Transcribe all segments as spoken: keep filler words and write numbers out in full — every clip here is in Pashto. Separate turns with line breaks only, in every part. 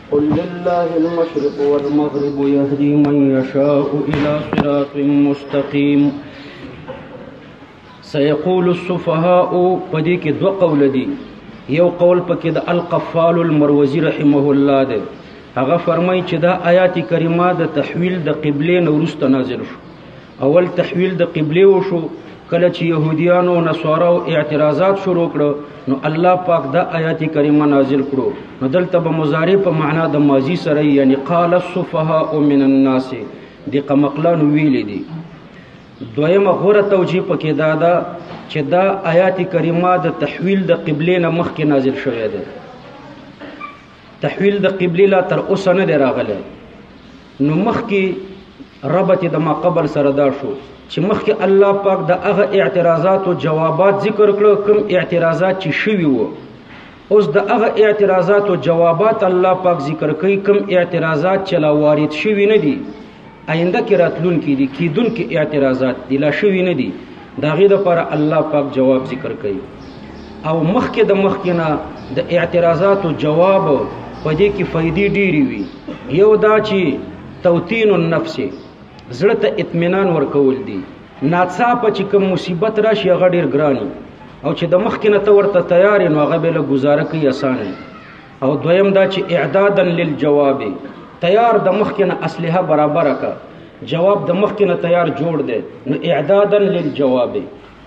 قل لله المشرق والمغرب يهدي من يشاء إلى صراط مستقيم. سيقول السفهاء پدې کې دو قول دي. یو قول پکې د القفال المروزی رحمه الله ده. هغه فرمایي چې دا آیات کریمه د تحویل د قبله نه وروسته نازل شو. اول تحویل د قبله وشو کله چې يهوديانو او نصاراو اعتراضات شروع کړو نو الله پاک دا آیات کریمه نازل کړو. نو دلته به مضارع په معنا د ماضی سره یعنی قال السفهاء من الناس دی قمقلان ویل دي. دویمه غوره توجیه پکې دا ده چې دا آیات کریمه د تحویل د قبله نه مخکې نازل شوې ده. تحویل د قبله لا تر اوسه نه دی راغلی. نو مخکې ربط د ما قبل سره دا شو چې مخکې الله پاک د هغه اعتراضات او جوابات ذکر کړو کوم اعتراضات چې شوي وو. اوس د هغه اعتراضات او جوابات الله پاک ذکر کوي کوم اعتراضات چې لا وارد شوي نه دي آینده کې راتلونکي دي کیدونکي اعتراضات دي لا شوي نه دي. د هغې دپاره الله پاک جواب ذکر کوي. او مخکې د مخکې نه د اعتراضاتو جواب په دې کې فایدې ډېرې وي. یو دا چې توطین النفس زړه ته اطمینان ورکول دي. ناڅاپه چې کوم مصیبت راشي هغه ډېر ګران او چې د مخکې نه ته ورته تیار یې نو هغه به له ګزاره کوي اسانه. او دویم دا چې اعدادا للجواب تیار د مخکې نه اسلحه برابره که جواب د مخکې نه تیار جوړ دی نو اعدادا للجواب.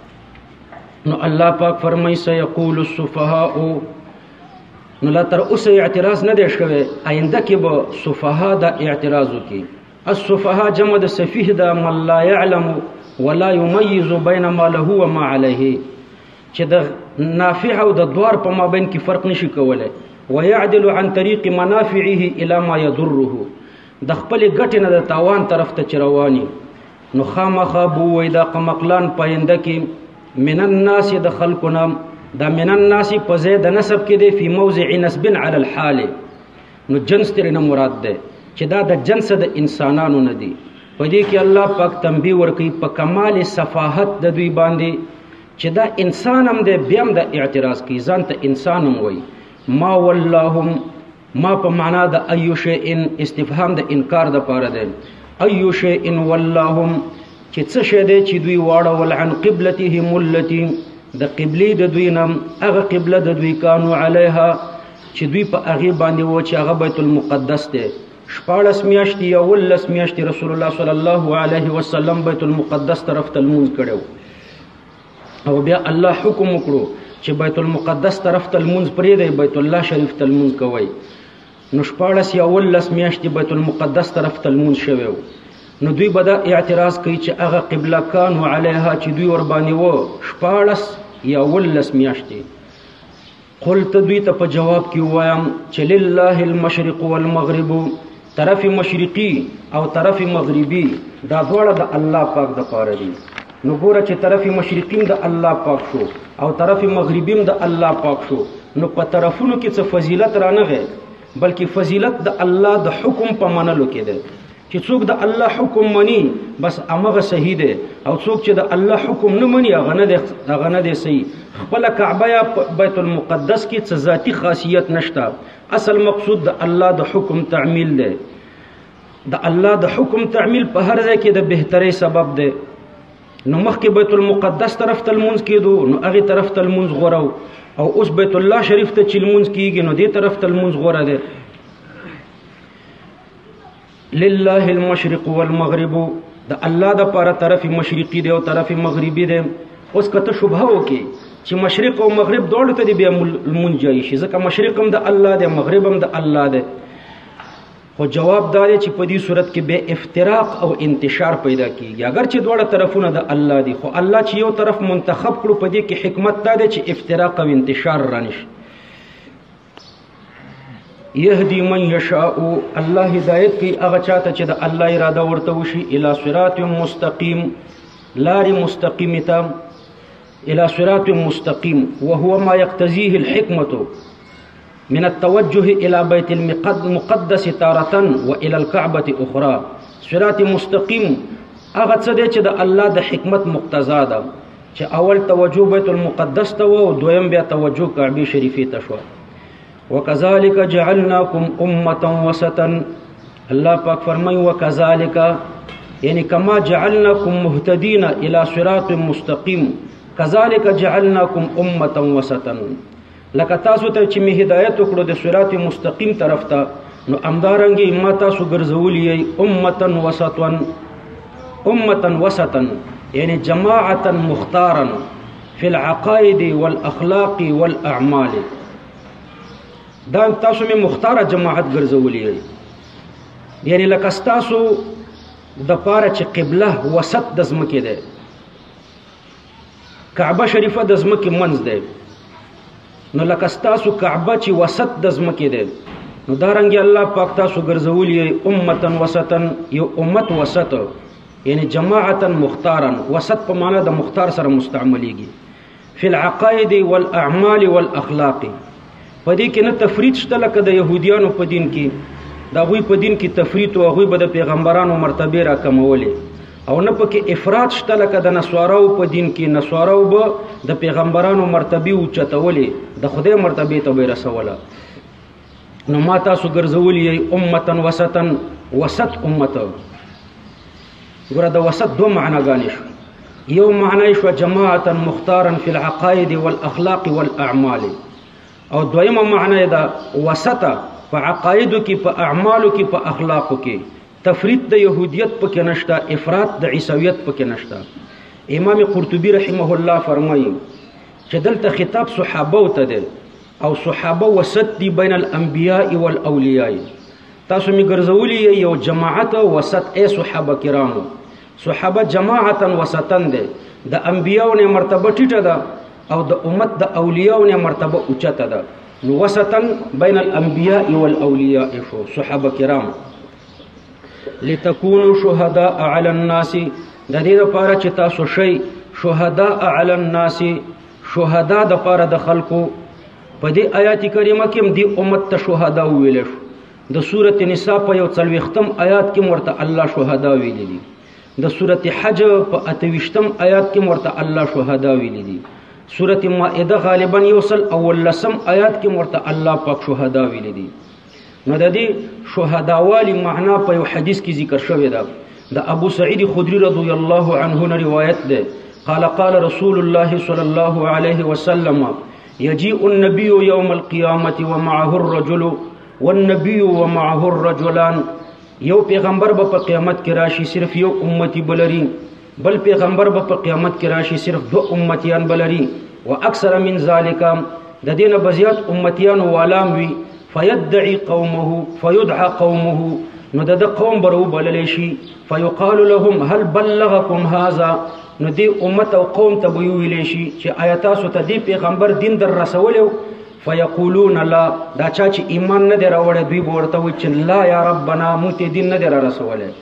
نو الله پاک فرمایي سيقول السفهاء نو لا تر اوسه اعتراض نه دی شوی آینده کې به سفها دا اعتراض وکړي. السفهاء جمع د سفيه دا من لا يعلم ولا يميز بين ما له وما عليه چې د نافع او د ضار په مابین کې فرق نشي کولای. ويعدل عن طريق منافعه الى ما يضره د خپل ګټې نه د تاوان طرف ته چرواني. نو خامخا بووي دا قمقلان پاینده کې من الناس د خلقنا دا من الناس په ځای د نسب کې دی فی موضع نسب علی الحال. نو جنس ترې نه مراد دی چې دا د جنس د انسانانو نه دی. په دې کې الله پاک تنبیه ورکوي په کمال صفاحت د دوی باندې چې دا انسان هم دی بیا هم د اعتراض کوي ځان ته انسان هم وایي. ما واللهم ما په معنا د ایو شیء استفهام د انکار د پاره دی. ایو شیء واللهم چې څه شی دی چې دوی واړول عن قبلتهم التي د قبلې د دوی نه هغه قبله د دوی کانو علیها چې دوی په هغې باندې و چې هغه بیت المقدس دی. شپاړس میاشتې یا اوولس میاشتې رسول الله صلی الله علیه وسلم بیت المقدس طرف ته لمونځ کړی او بیا الله حکم وکړو چې بیت المقدس طرف ته لمونځ پرېږدئ بیت الله شریف ته لمونځ کوئ. نو شپاړس یا اوولس میاشتې بیت المقدس طرف ته لمونځ شوی و. نو دوی به دا اعتراض کوي چې هغه قبله کانو علیها چې دوی ورباندې و شپاړس یا اوولس میاشتې. قلت دوی ته په جواب کې ووایم چې لله المشرق والمغرب طرف مشرقي او طرف مغربي دا دواړه د الله پاک دپاره دي. نو ګوره چې طرف مشرقي د الله پاک شو او طرف مغربي د الله پاک شو نو په طرفونو کې څه فضیلت رانغی بلکې فضیلت د الله د حکم په منلو کې ده. چې څوک د الله حکم مني بس همغه صحیح دی او څوک چې د الله حکم نه مني هغه نه دی هغه نه دی صحیح. خپله کعبه یا بیت المقدس کې څه ذاتي خاصیت نشته. اصل مقصود د الله د حکم تعمیل دی. د الله د حکم تعمیل په هر ځای کې د بهترۍ سبب دی. نو مخکې بیت المقدس طرف ته لمونځ کېدو نو هغې طرف ته لمونځ غوره او اوس بیت الله شریف ته چې لمونځ کېږي نو دې طرف ته لمونځ غوره دی. لله المشرق والمغرب د الله د پاره طرف مشرقي دی او طرف مغربي دی. اوس کته شبهه وکي چې مشرق او مغرب دواړو ته دی بیا لمونځ جایز شي ځکه مشرق هم د الله دی مغرب هم د الله دی. خو جواب دا دی چې په دې صورت کې به افتراق او انتشار پیدا کیږي. اگر چې دواړه طرفونه د الله دي خو الله چې یو طرف منتخب کړو په دې کې حکمت دا دی چې افتراق او انتشار رانشي. یهدی من یشاء الله هدایت کوي هغه چاته چې د الله اراده ورته وشي الی صراط مستقیم لار مستقیم ته الی صراط مستقیم وهو ما يقتضيه الحکمة من التوجه الى بيت المقدس تارة والى الكعبة اخرى. صراط مستقیم هغه څه دی چې د الله د حکمت مقتضا ده چې اول توجه بیت المقدس ته و او دویم بیا توجه کعبه شریفه ته شو. وکذالک جعلناکم امة وسطا الله پاک فرمای وکذالک یعنی کما جعلناکم مهتدین الى صراط مستقیم کذالک جعلناکم امة وسطا لکه تاسو ته چې می هدایت وکړو د صراط مستقیم طرف ته نو امدارنګي ما تاسو ګرځولې امة وسطا امة وسطا یعنی جماعة مختارا فی العقائد والاخلاق والاعمال دا تاسو می مختاره جماعت ګرځولې یعنی لکه تاسو د پاره چې قبله وسط د ځمکې ده کعبه شریفه د ځمکې منځ ده نو لکه تاسو کعبه چې وسط د ځمکې ده نو دا رنګ الله پاک تاسو ګرځولې امه وسطا یو امت وسط یعنی جماعتا مختارا وسط په معنا د مختار سره مستعمليږي فی العقائد والاعمال والاخلاق پدې کې نه تفرید شته لکه د يهوديانو په دین کې دا غوي په دین کې تفرید او غوي به د پیغمبرانو مرتبه را کمولې او نه پکې افراط شته لکه د نسواراو په دین کې نسواراو به د پیغمبرانو مرتبه او چتولې د خدای مرتبه ته رسوله نو ما تاسو ګرځولې امه وسطا وسط امته ګوره د وسط دوه معناګانې شو یو معنی شو جماعتا مختارا فی العقائد والاخلاق والاعمال او دویمه معنی دا وسطه په عقایدو کې په اعمالو کې په اخلاقو کې تفرید د يهودیت پکې نشته افراط د عیسویت پکې نشته امام قرطبی رحمه الله فرمایي چې دلته خطاب صحابه ته دی او صحابه وسط دي بین الانبیاء والاولیاء تاسو می ګرځولي یو جماعت وسط اے صحابه کرامو صحابه جماعتا وسطا دي د انبیاء نه مرتبه ټیټه ده او د امت د اولیاء نه مرتبه اوچته ده نو وسطا بین الانبیاء والاولیاء شو صحابه کرام لتكونوا شهداء على الناس د دې لپاره چې تاسو شئ شهداء على الناس شهدا د لپاره د خلکو په دې آیات کریمه کې دی امت ته شهدا ویل شو د سوره نساء په یو څلوېښتم آیات کې ورته الله شهدا ویل دي د سوره حج په اتويشتم آیات کې ورته الله شهدا ویل دي سورة مائده غالبا یوصل اول لسم آیات کې مرته الله پاک شهدا ویل دي نو د دې شهدا والی معنا په یو حدیث کې ذکر شوی ده د ابو سعید خدری رضی الله عنه روایت ده قال قال رسول الله صلى الله عليه وسلم يجيء النبي يوم القيامة ومعه الرجل والنبي ومعه الرجلان یو پیغمبر به په قیامت کې راشي صرف یو امتی بلري بل پیغمبر به په قیامت کې راشي صرف دو امتیان بلري واكثر من ذلك د دینه بزیات امتیان والام وی فيدعي قومه فيدعى قومه نو د قوم برو بللی شي فيقال لهم هل بلغكم هذا نو دی امت او قوم ته ویل شي چې آیات سو ته دی پیغمبر دین در رسولو فيقولون لا دا چا چې ایمان نه دراوړ دوی ورته وي چې لا یا ربنا مو ته دین نه در رسوله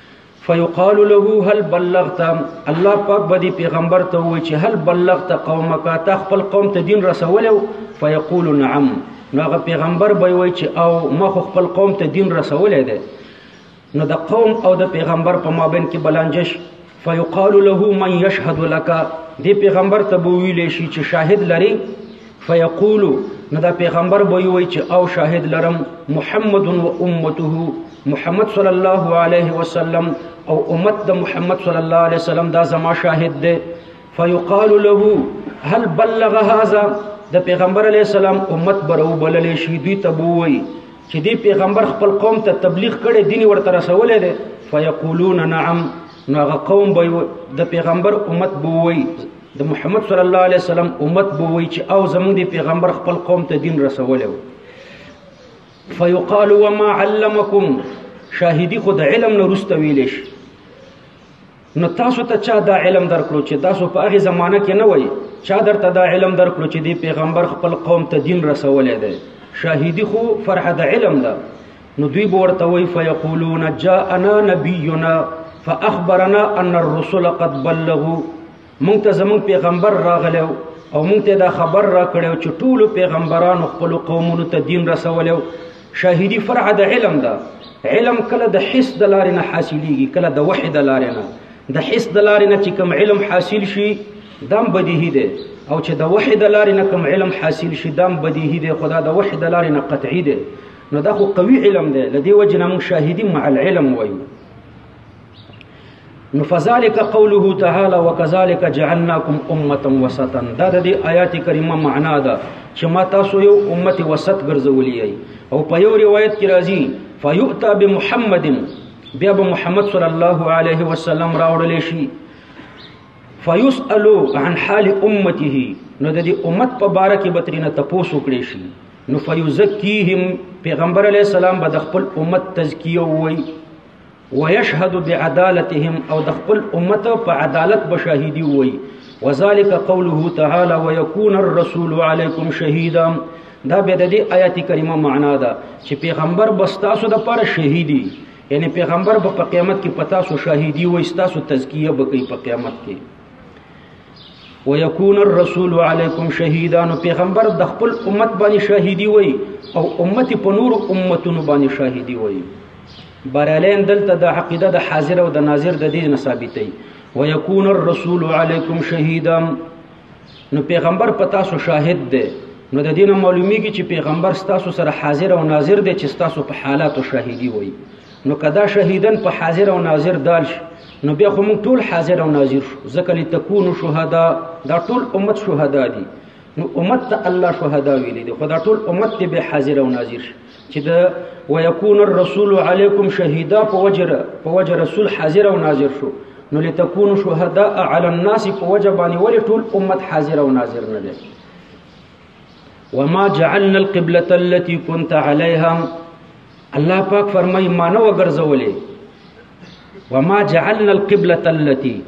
فيقال له هل بلغت الله پاک بدی پیغمبر ته وی چې هل بلغت قومک ته خپل قوم ته دین رسولو فيقول نعم نو هغه پیغمبر به وی چې او ما خپل قوم ته دین رسولې ده نو د قوم او د پیغمبر په مابین کې بلانجش فيقال له من يشهد لك دی پیغمبر ته ویل شي چې شاهد لري فيقول نو دا پیغمبر به وی چې او شاهد لرم محمد و امته محمد صلی الله علیه وسلم او امت د محمد صلی الله علیه وسلم دا زما شاهد ده فيقال له هل بلغ هذا د پیغمبر علیه السلام امت برو بلل شي دوی تبوي چې دی پیغمبر خپل قوم ته تبلیغ کړي دین ورته رسولې ده فيقولون نعم نو هغه قوم به د پیغمبر امت بووي د محمد صلی الله علیه وسلم امت بووي چې او زموږ دی پیغمبر خپل قوم ته دین رسولو فيقال وما علمكم شاهدی خود علم نه رسته ویلش نو تاسو ته چا دا علم درکړو چې تاسو په هغه زمانہ کې نه وای چا درته دا علم درکړو چې دی پیغمبر خپل قوم ته دین رسولې ده شاهدی خو فرح د علم ده نو دوی ورته وای فیقولون جاءنا نبینا فاخبرنا ان الرسل قد بلغوا مونږ ته زموږ پیغمبر راغلو او مونږ ته دا خبر را کړو چې ټول پیغمبرانو خپل قومونو ته دین رسولو شاهدی فرع د علم ده علم کله د حس د لارې نه حاصلېږي کله د وحی د لارې نه د حس د لارې نه چې کوم علم حاصل شي دام بدیهی دی او چې د وحی د لارې نه کوم علم حاصل شي دام بدیهی دی خدا د وحی د لارې نه قطعي دی نو دا خو قوي علم دی لدی وجه نه موږ شاهدین مع العلم وایو نو فذلك قوله تعالى وكذلك جعلناكم امه وسطا دا د دې آیات کریمه معنا ده چې ما تاسو یو امت وسط ګرځولې او په یو روایت کې راځي فيؤتى بمحمد بیا به محمد صلی الله علیه وسلم راوړل شي فيسألوا عن حال امته نو د دې امت په باره کې به ترېنه تپوس وکړي شي نو فيزکیهم پیغمبر علیه السلام به د خپل امت تزکیه ووایي ويشهد بعدالتهم او د خپل امت په عدالت بشاهدي ووایي وذلك قوله تعالى ويكون الرسول عليكم شهيدا دا به د دې آیات کریمه معنا ده چې پیغمبر بس تاسو د پر شهیدی یعنی پیغمبر به په قیامت کې پتا سو شاهدی وایي تاسو تزکیه به کوي په قیامت کې ويكون الرسول عليكم شهيدا نو پیغمبر د خپل امت باندې شاهدي وایي او امت په نور امتونو باندې شاهدي وایي برالین دلته د عقیده د حاضر او د ناظر د دې ثابتې ويكون الرسول عليكم شهيدا نو پیغمبر پتا سو شاهد دی نو د دینه معلومیږي چې پیغمبر ستاسو سره حاضر او ناظر دی چې ستاسو په حالاتو شاهدي وایي نو کدا شهیدن په حاضر او ناظر دال نو بیا خو موږ ټول حاضر او ناظر شو ځکه لتكونوا شهدا دا ټول امت شهدا دي نو امت ته الله شهدا ویلي دي خو دا ټول امت ته به حاضر او ناظر چې دا ويكون الرسول عليكم شهيدا په وجه په وجه رسول حاضر او ناظر شو نو لتكونوا شهداء على الناس په وجه باندې ولې ټول امت حاضر او ناظر نه دي وما جعلنا القبلة التي كنت عليها الله پاک فرمای ما نو ګرځولې وما جعلنا القبلة التي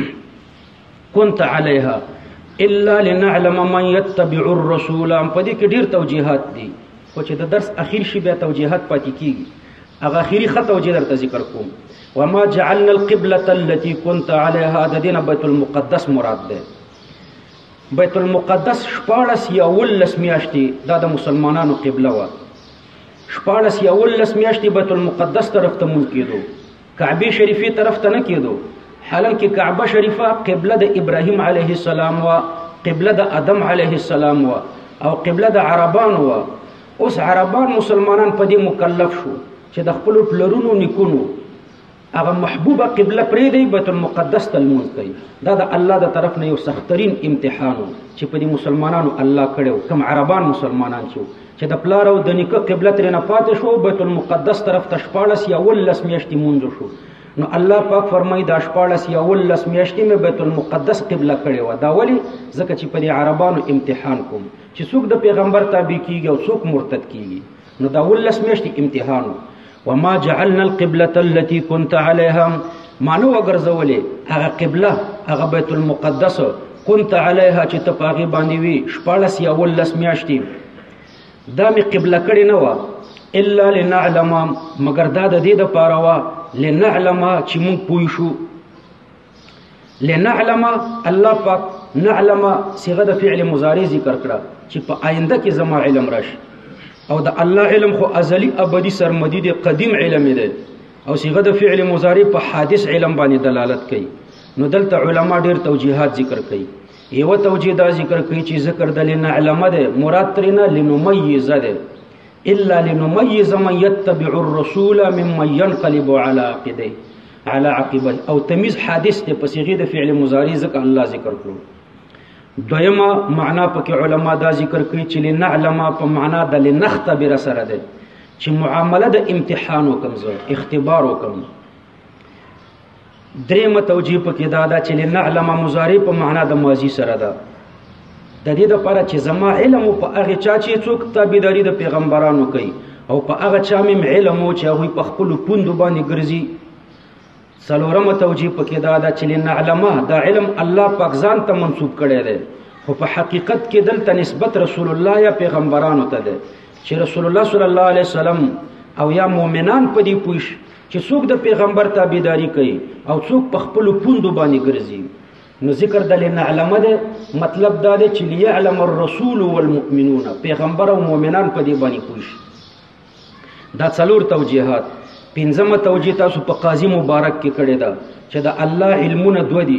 كنت عليها الا لنعلم من يتبع الرسول په دې کې ډېر توجيهات دي خو چې د درس اخیر شي بیا توجيهات پاتې کیږي هغه اخیری خط توجيه درته ذکر کوم وما جعلنا القبلة التي كنت عليها د دینه بیت المقدس مراد ده بیت المقدس شپاړس یا ولس میاشتې دا د مسلمانانو قبله و شپاړس یا ولس میاشتې بیت المقدس طرف ته مونږ کېدو کعبه شریفه طرف ته نه کېدو حالانکه کعبه شریفه قبله د ابراهیم علیه السلام و قبله د ادم علیه السلام و او قبله د عربان و اوس عربان مسلمانان په دې مکلف شو چې د خپل پلرونو نیکونو هغه محبوبه قبله پرې دی بیت المقدس ته لمونځ کوي دا د الله د طرف نه یو سخترین امتحان چې په دې مسلمانانو الله کړو کوم عربان مسلمانان چې چې د پلار او د نیکه قبله ترې نه پاتې شو بیت المقدس طرف ته شپاړس یا ولس میاشتې مونځ شو نو الله پاک فرمایي دا شپاړس یا ولس میاشتې مې بیت المقدس قبله کړې وه دا ولې ځکه چې په دې عربانو امتحان کوم چې څوک د پیغمبر تابع کیږي او څوک مرتد کیږي نو دا ولس میاشتې امتحان وما جعلنا القبلة التي كنت عليها ما نو وګرځولې هغه قبله هغه بیت المقدس كنت عليها چې ته په هغې باندې وي شپاړس یا ولس میاشتې دا مې قبله کړې نه وه الا لنعلم مگر دا د دې دپاره وه لنعلم چې مونږ پوه شو لنعلم الله پاک نعلم صيغه د فعل مضارع ذکر کړه چې په آینده کې زما علم راشي او د الله علم خو ازلی ابدي سرمدی دی قدیم علم دی او صيغه د فعل مضارع په حادث علم باندې دلالت کوي نو دلته علما ډېر توجیهات ذکر کوي یو توجیه دا ذکر کوي چې ذکر د لنعلم ده مراد ترنه لنميز ده الا لنميز من يتبع الرسول ممن ينقلب على عقبيه على عقبيه او تمیز حادث ته په صيغه د فعل مضارع ذکر الله ذکر کړو دویمه معنا پکې علما دا ذکر کوي چې لنعلم په معنا د لنختبر سره ده چې معامله د امتحان وکم زه اختبار وکم درېمه توجیه پکې دا ده چې لنعلم مضارع په معنا د ماضي سره ده د دې لپاره چې زما علم په هغه چا چې څوک تابعداري د پیغمبرانو کوي او په هغه چا مې علم او چې هغوی په خپلو پوندو باندې ګرځي څلورمه توجیه پکې دا ده چې لنعلم دا علم الله پاک ځان ته منسوب کړی دی خو په حقیقت کې دلته نسبت رسول الله یا پیغمبرانو ته ده چې رسول الله صلی الله علیه وسلم او یا مؤمنان په دې پوه شي چې څوک د پیغمبر تابعداري کوي او څوک په خپلو پوندو باندې ګرځي نو ذکر د لنعلم ده مطلب دا دی چې ليعلم الرسول والمؤمنون پیغمبر او مؤمنان په دې باندې پوه شي دا څلور توجیهات پنځمه توجیه تاسو په قاضي مبارک کې کړې ده چې د الله علمونه دوه دي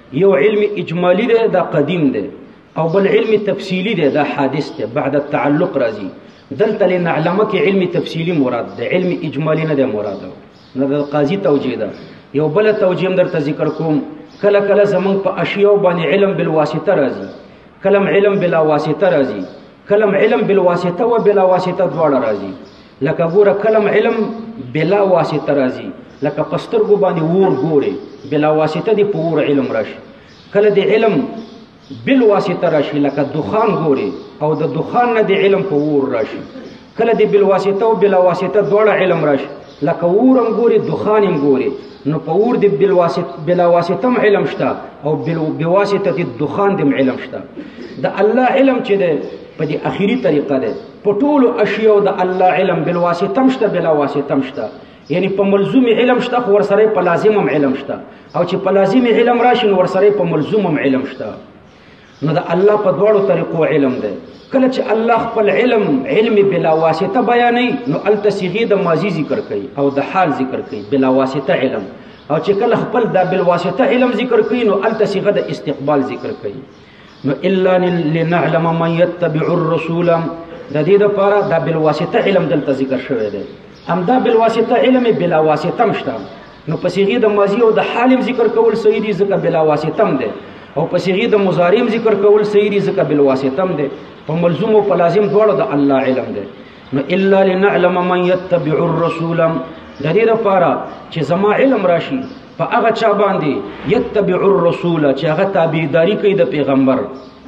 یو علم اجمالی دی دا قدیم دی او بل علم تفصیلی دی دا حادث دی بعد التعلق راځي دلته لنعلمه کې علم تفصیلی مراد دی علم اجمالی نه دی مراد نه د قاضي توجیه ده یو بل توجیه درته ذکر کوم کله کله زمونږ په اشیاء باندې علم بالواسطه راځي کلم علم بلا واسطه راځي کلم علم بالواسطه و بلا واسطه دواړه راځي لکه ګوره کلم علم بلا واسطه راځي لکه پسترګو باندې ور ګوري بلا واسطه دی په ور علم راشي کله دی علم بالواسطه راشي لکه دخان ګوري او د دخان نه دی علم په ور راشي کله دی بالواسطه او بلا واسطه دواړه علم راشي لکه ورم ګوري دخانم ګوري نو په ور دی بالواسطه بلا واسطه علم شته او بواسطه الدخان دی علم شته د الله علم چې دی په دې اخیری طریقه ده په ټولو اشیاء د الله علم بالواسطه مشته بلا واسطه مشته یعنی په ملزوم علم شته خو ورسره په لازم علم شته او چې په لازم علم راشي نو ورسره په ملزوم علم شته نو د الله په دواړو طریقو علم ده کله چې الله خپل علم علم بلا واسطه بیانوي نو التصیغه د ماضی ذکر کوي او د حال ذکر کوي بلا واسطه علم او چې کله خپل د بلا واسطه علم ذکر کوي نو التصیغه د استقبال ذکر کوي نو الا لنعلم من يتبع الرسول د دې لپاره د بلا واسطه علم دلته ذکر شوی دی هم دا بلا واسطه علم بلا واسطه مشته نو په صيغه د ماضی او د حال ذکر کول صحیح دي ځکه بلا واسطه هم دی او په صيغه د مضارع ذکر کول صحیح دي ځکه بلا واسطه هم دی په ملزوم او په لازم دواړو د الله علم دی نو الا لنعلم من يتبع الرسول د دې لپاره چې زما علم راشي په هغه چا باندې يتبع الرسول چې هغه تابعداري کوي د پیغمبر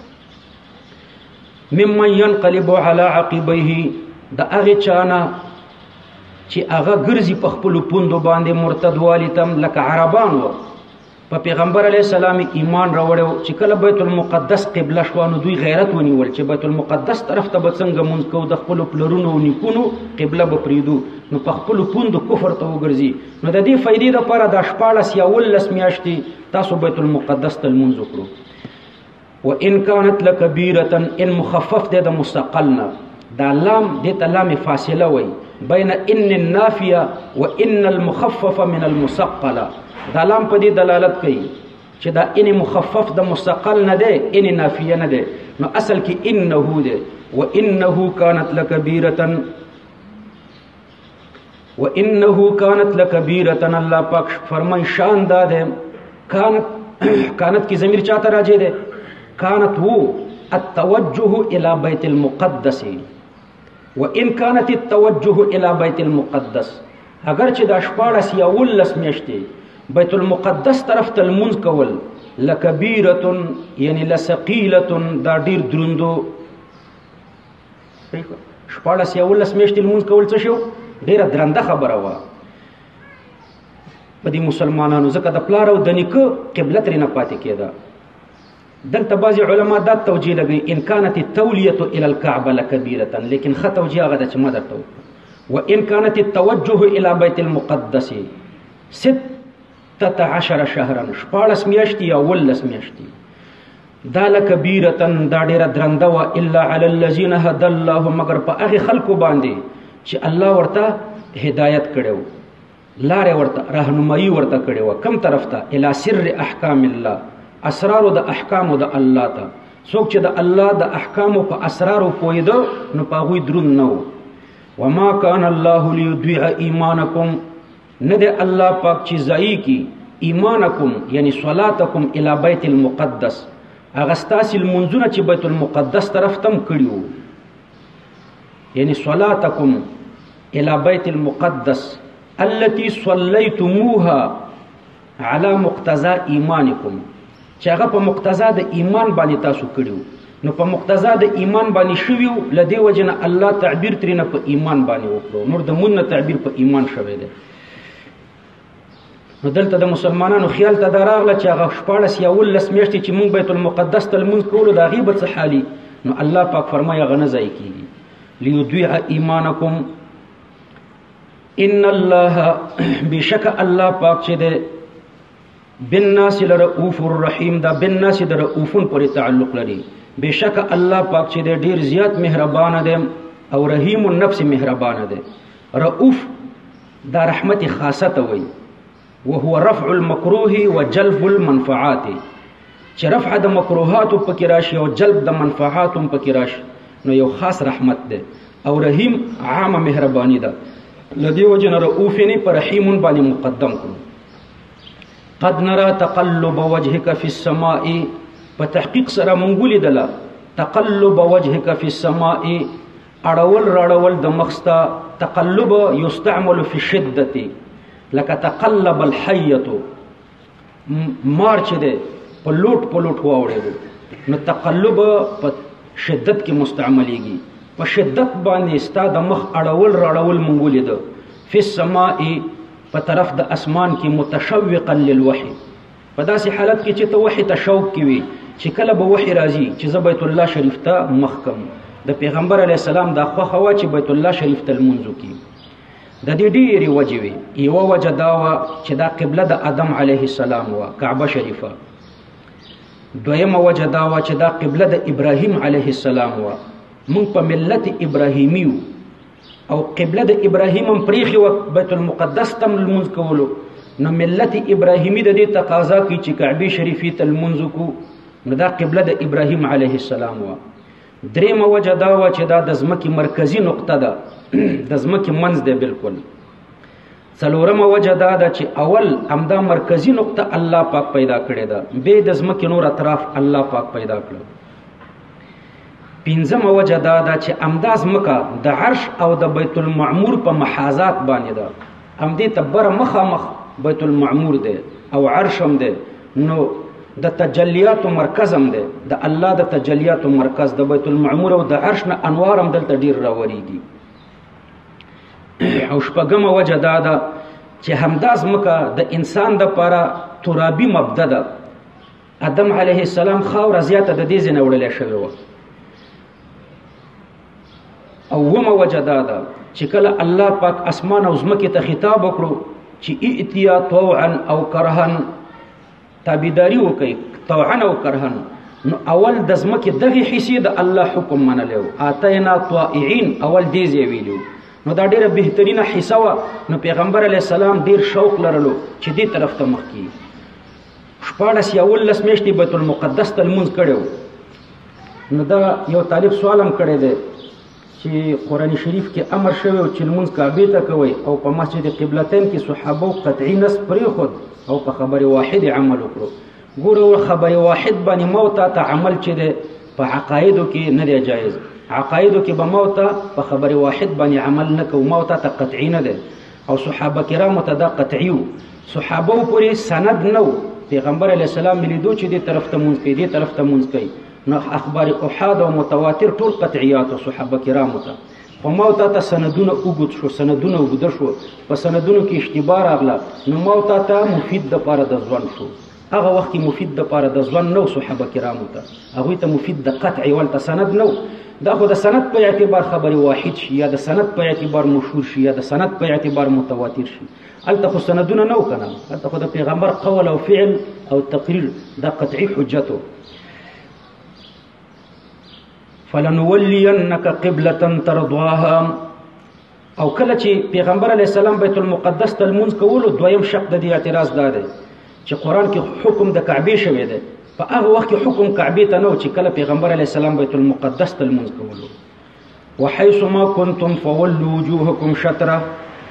ممن ينقلب على عقبيه د هغه چانه چې هغه ګرځي په خپل پوندو باندې مرتد والی تم لکه عربان و په پیغمبر علی السلام ایمان راوړو چې کله بیت المقدس قبله شو نو دوی غیرت ونیول چې بیت المقدس طرف ته به څنګه مونږ کو د خپل پلرونو نیکونو قبله به پریدو نو په خپل پوندو کفر ته وګرځي نو د دې فائدې لپاره د شپاړس یا ولس میاشتې تاسو بیت المقدس ته لمونځ وکړو وان كانت لكبيره ان مخفف ده د مستقلنا دا لام دې ته لام فاصله وای بین ان النافيه وان المخفف من المثقله دا لام په دې دلالت کوي چې دا ان مخفف د مستقل نه ده ان نافيه نه ده نو اصل کې انه ده وانه كانت لكبيره وانه كانت لكبيره الله پاک فرمان شان دا ده كانت كانت کی ضمیر چاته راځي ده كانت هو التوجه الى بيت المقدس وان كانت التوجه الى بيت المقدس اگر چې د شپاړس یا ولس میشتي بیت المقدس طرف ته لمونځ کول لکبیره یعنی لثقیله دا ډیر دروندو شپاړس یا ولس میشتي لمونځ کول څه شو ډیره درنده خبره وه په دې مسلمانانو ځکه د پلار او د نیکه قبله ترې نه پاتې کېده دلته بعضې علما دا توجیه لګوي ان كانت التولیة الى الكعبه لکبیرة لیکن ښه توجیه هغه ده چې ما درته وکړه وان كانت التوجه الى بیت المقدس ستة عشر شهرا شپاړس میاشتې یا ولس میاشتې دا لکبیرة دا ډېره درنده وه الا علی الذین هدى الله مگر په هغې خلکو باندې چې الله ورته هدایت کړی و لارې ورته رهنمایي ورته کړې وه کم طرف ته الى سر احکام الله اسرارو د احکامو د الله ته څوک چې د الله د احکامو په اسرارو پوهېده نو په هغوی دروند نه و وما كان الله ليضيع ایمانکم نه دی الله پاک چې ضایع کی ایمانکم یعنی صلاتکم الی بیت المقدس هغه ستاسې لمونځونه چې بیت المقدس طرف تم کړي وو یعنی صلاتکم الی بیت المقدس التي صلیتموها على مقتضى ایمانکم چې هغه په مقتضا د ایمان باندې تاسو کړیو نو په مقتضا د ایمان باندې شویو لدې وجه نه الله تعبیر ترې نه په ایمان باندې وکړو نور د مون نه تعبیر په ایمان شوی دی نو دلته د مسلمانانو خیال ته دا راغله چې هغه شپاړس یا ولس میاشتې چې مونږ بیت المقدس ته لمونځ کولو د هغې به څه حالي نو الله پاک فرمایي هغه نه ضایع کېږي لیضیع ایمانکم ان الله بشک الله پاک چې دی بالناس لرؤوف الرحیم دا بالناس د رؤوفون پورې تعلق لري بشک الله پاک چې دی ډیر زیات مهربان دی او رحیم النفس مهربان دی رؤوف دا رحمت خاصه ته وایي وهو رفع المكروه وجلب المنفعات چې رفع د مکروهاتو پکې راشي او جلب د منفعاتو هم پکې راشي نو یو خاص رحمت دی او رحیم عامه مهرباني ده لدی وجه نه رؤوف نه پر رحیم باندې مقدم کړو قد نرى تقلب وجهك في السماء په تحقیق سره مونږ ولیدله تقلب وجهك في السماء اړول راړول د مخستا تقلب یستعمل في الشده لکه تقلب الحیه مار چې دی په لوټ په لوټ واوړېدو نو تقلب په شدت کې مستعملیږي په شدت باندې ستا د مخ اړول راړول مونږ ولیده فی السماء په طرف د اسمان کې متشوقا للوحی په داسې حالت کې چې ته وحی ته شوق کې وي چې کله به وحی راځي چې زه بیت الله شریف ته مخ کم د پیغمبر علیه السلام دا خوښه وه چې بیت الله شریف ته لمونځ وکړي د دې ډېرې وجې وې یوه وجه دا وه چې دا قبله د آدم علیه السلام وه کعبه شریفه دویمه وجه دا وه چې دا قبله د ابراهیم علیه السلام وه مونږ په ملت ابراهیمي وو او قبله د ابراهیم هم پریښې وه بیت المقدس ته لمونځ کولو نو ملت ابراهیمي د دې تقاضا کوي چې کعبې شریفې ته لمونځ وکړو نو دا قبله د ابراهیم علیه السلام وه درېیمه وجه دا وه چې دا د ځمکې مرکزي نقطه ده د ځمکې منځ دی بالکل څلورمه وجه دا ده چې اول همدا مرکزي نقطه الله پاک پیدا کړې ده بیا د ځمکې نور اطراف الله پاک پیدا کړه پنځمه وجه دا ده چې همدا ځمکه د عرش او د بیت المعمور په محاذات باندې ده همدې ته بره مخامخ بیت المعمور دی او عرش هم دی نو د تجلیاتو مرکز هم دی د الله د تجلیاتو مرکز د بیت المعمور او د عرش نه انوار هم دلته ډیر راوریږي او شپږمه وجه دا ده چې همدا ځمکه د انسان دپاره ترابي مبده ده آدم علیه السلام خاوره زیاته د دې ځای نه وړلی شوې وه او اوومه وجه دا ده چې کله الله پاک اسمان او ځمکې ته خطاب وکړو چې ائتیا طوعا او کرهن تابعداري وکړي طوعا او کرهن نو اول د ځمکې دغې حصې د الله حکم منلی و اتینا طائعین اول دې ځای ویلي نو دا ډیره بهترینه حصه وه نو پیغمبر علیه السلام ډیر شوق لرلو چې دې طرف ته مخ کړي شپاړس یا اوولس میاشتې بیت المقدس ته لمونځ کړی و نو دا یو طالب سوال هم کړی دی چې قرآن شریف کې امر شوی او چې لمونځ کعبې ته کوئ او په مسجد قبلتین کې صحابو قطعي نص پرېښود او په خبرې واحد عمل وکړو ګوره خبرې واحد باندې موتا ته عمل چې دی په عقایدو کې نه دی جایز عقایدو کې به موتا په خبرې واحد باندې عمل نه کوو موتا ته قطعي نه دی او صحابه کرامو ته دا قطعي وو صحابو پورې سند نه و پیغمبر علیه السلام لیدو چې دې طرف ته مونځ کوي دې طرف ته مونځ کوي نو اخبار احاد او متواتر ټول قطعیات او صحابه کرامو ته خو موتا ته سندونه اوږد شو سندونه اوږده شو په سندونو کې اشتباه راغله نو موتا ته مفید دپاره د ژوند شو هغه وخت کې مفید دپاره د ژوند نه صحابه کرامو ته هغوی ته مفید د قطعي ولته سند نه دا خو د سند په اعتبار خبرې واحد شي یا د سند په اعتبار مشهور شي یا د سند په اعتبار متواتر شي هلته خو سندونه نه و که نه هلته خو د پیغمبر قول او فعل او تقریر دا قطعي حجت و فلنولینک قبلة ترضاها او کله چې پیغمبر علیه السلام بیت المقدس ته لمونځ کولو دویم شق د دې اعتراض دا دی چې قرآن کې حکم د کعبې شوی دی په هغه وخت کې حکم کعبې ته نه و چې کله پیغمبر علیه السلام بیت المقدس ته لمونځ کولو وحیث ما کنتم فولوا وجوهکم شطره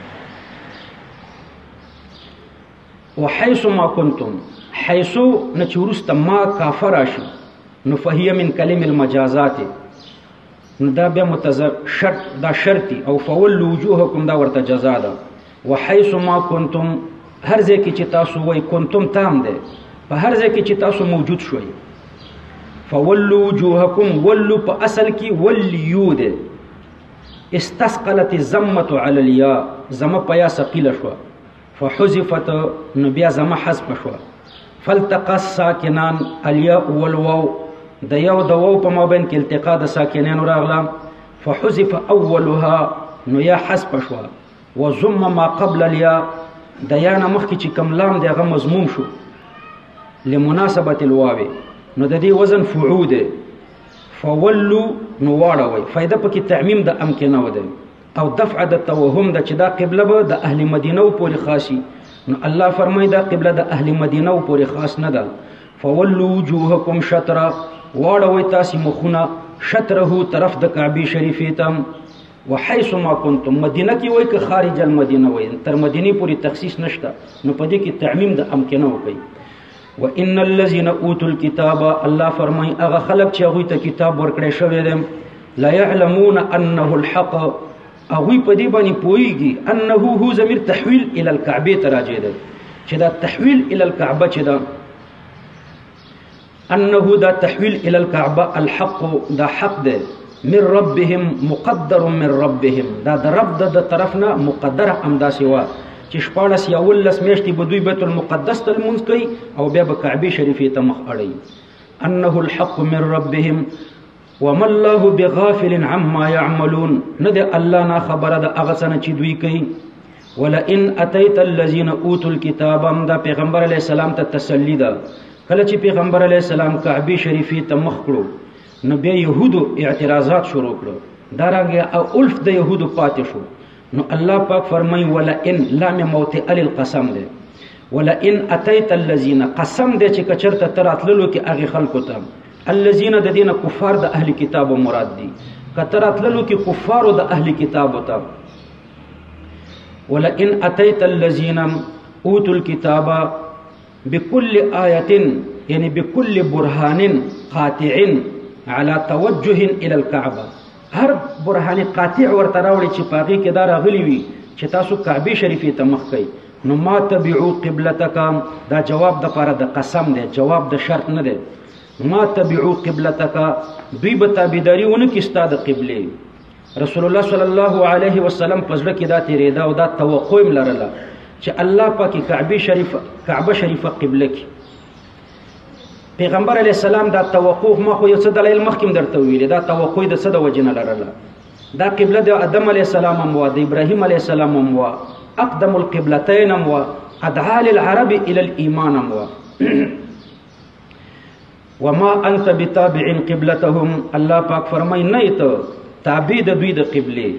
وحیث ما کنتم حیثو نه چې وروسته ما کافه راشي نو فهیه من کلم المجازات نو دا بیا متضر شرط دا شرطي او فولوا وجوهکم دا ورته جزا ده وحیث ما کنتم هر ځای کې چې تاسو وای کنتم تام دی په هر ځای کې چې تاسو موجود شوي فولوا وجوهکم ولو په اصل کې ولیو دی استثقلت الزمة على الياء زمه په یا ثقيله شوه فحذفت نو بیا زمه حذف شوه فالتقى الساکنان الياء والواو د یو د واو په مابین کې التقا د ساکنانو راغله فحذف اولها نو یا حذف شوه وضم ما قبل الياء د یا نه مخکې چې کوم لام دی هغه مضموم شو لمناسبة الواو نو د دې وزن فعود فولو نو واړوئ فایده پکې تعمیم د امکنه و دی او دفع د توهم د چې دا قبله به د اهل مدینه پورې خاصي نو الله فرمایي دا قبله د اهل مدینه پورې خاص نه ده فولوا وجوهکم شطره واړوئ تاسې مخونه شطره طرف د کعبې شریفې ته وحیث ما کنتم مدینه کې وای که خارج المدینه وای تر مدینه پوری تخصیص نشته نو په دې کې تعمیم د امکنه وکي وان الذين اوتوا الكتاب الله فرمای هغه خلق چې هغه ته کتاب ورکړی شوی دی لا يعلمون انه الحق هغه په دې باندې پويږي انه هو ضمیر تحویل الى الكعبه تراجع دی چې دا تحویل الى الكعبه چې دا انه دا تحویل الى الكعبه الحق دا حق دی من ربهم مقدر من ربهم دا د رب د طرفنا مقدر امدا سوا چې شپاړس یا ولس میاشتې به دوی بیت المقدس ته لمونځ کوي او بیا به کعبې شریفې ته مخ اړوي انه الحق من ربهم وما الله بغافل عما يعملون نه دی الله نه خبره د هغه څه نه چې دوی کوي ولئن اتيت الذين اوتوا الكتاب دا پیغمبر علیه السلام ته تسلی ده کله چې پیغمبر علیه السلام کعبې شریفې ته مخ کړو نو بیا یهودو اعتراضات شروع کړو دا راغی او الف د یهودو پاتې شو نو الله پاک فرمای ولئن لام موطئ للقسم ده ولئن اتيت الذين قسم ده چې کچرته تراتللو کې هغه خلکو ته الذين د دینه کفار د اهل کتاب مراد دي کتراتللو کې کفار د اهل کتاب ته ولئن اتيت الذين اوتوا الكتاب بكل آية يعني بكل برهان قاطع على توجه الى الكعبه هر برهان قاطع ورته راوړي چې پاغي کې دا راغلي وي چې تاسو کعبه شریفه ته مخ کئ نو ما تبعوا قبلتک دا جواب د پاره د قسم دی جواب د شرط نه دی ما تبعوا قبلتک دوی به تابعداري ونه کې ستاد قبله رسول الله صلی الله علیه وسلم پزړه کې دا تیرېدا او دا توقع هم لرله چې الله پاکي کعبه شریفه کعبه شریفه قبله کې پیغمبر علیہ السلام دا توقف ما خو یو څه دلایل مخکې درته ویلي دا توقع د څه د وجې نه لرله دا قبله د آدم علیہ السلام هم وه د ابراهیم علیہ السلام هم وه اقدم القبلتین هم وه ادعا للعرب الى الايمان هم وه وما انت بتابع قبلتهم الله پاک فرمای نه ته تابع د دوی د قبله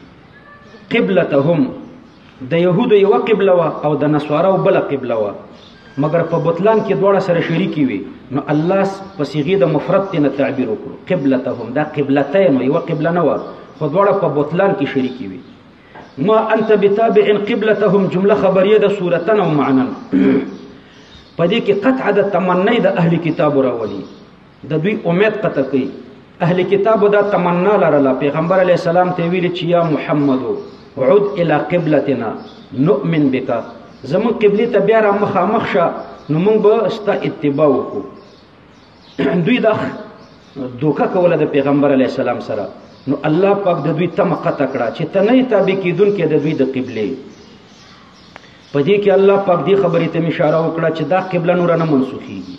قبلتهم د يهودو یو قبله وه او د نصارو بل قبله وه مگر په بوتلان کې دواړه سره شریکی وي نو الله په صيغه د مفرد نه تعبیر وکړو قبلتهم دا قبلتين یو قبله نه و خو دواړه په بوتلان کې شریکی وي ما انت بتابع قبلتهم جمله خبریه د صورتن او معنا په دې کې قطع د تمنی د اهل کتاب راولي د دوی امید قطع کوي اهل کتاب دا تمنا لرله پیغمبر علی السلام ته ویل چې یا محمد عد الى قبلتنا نؤمن بك زمون قبله ته بیا را مخامخ شه نو موږ به ستا اتباع وکړو دوی دا دوکه کوله د پیغمبر علی السلام سره نو الله پاک د دوی تمه قطع کړه چې ته نه تابع کیدونکې د دوی د قبله په دې کې الله پاک دې خبرې ته اشاره وکړه چې دا قبله نور نه منسوخيږي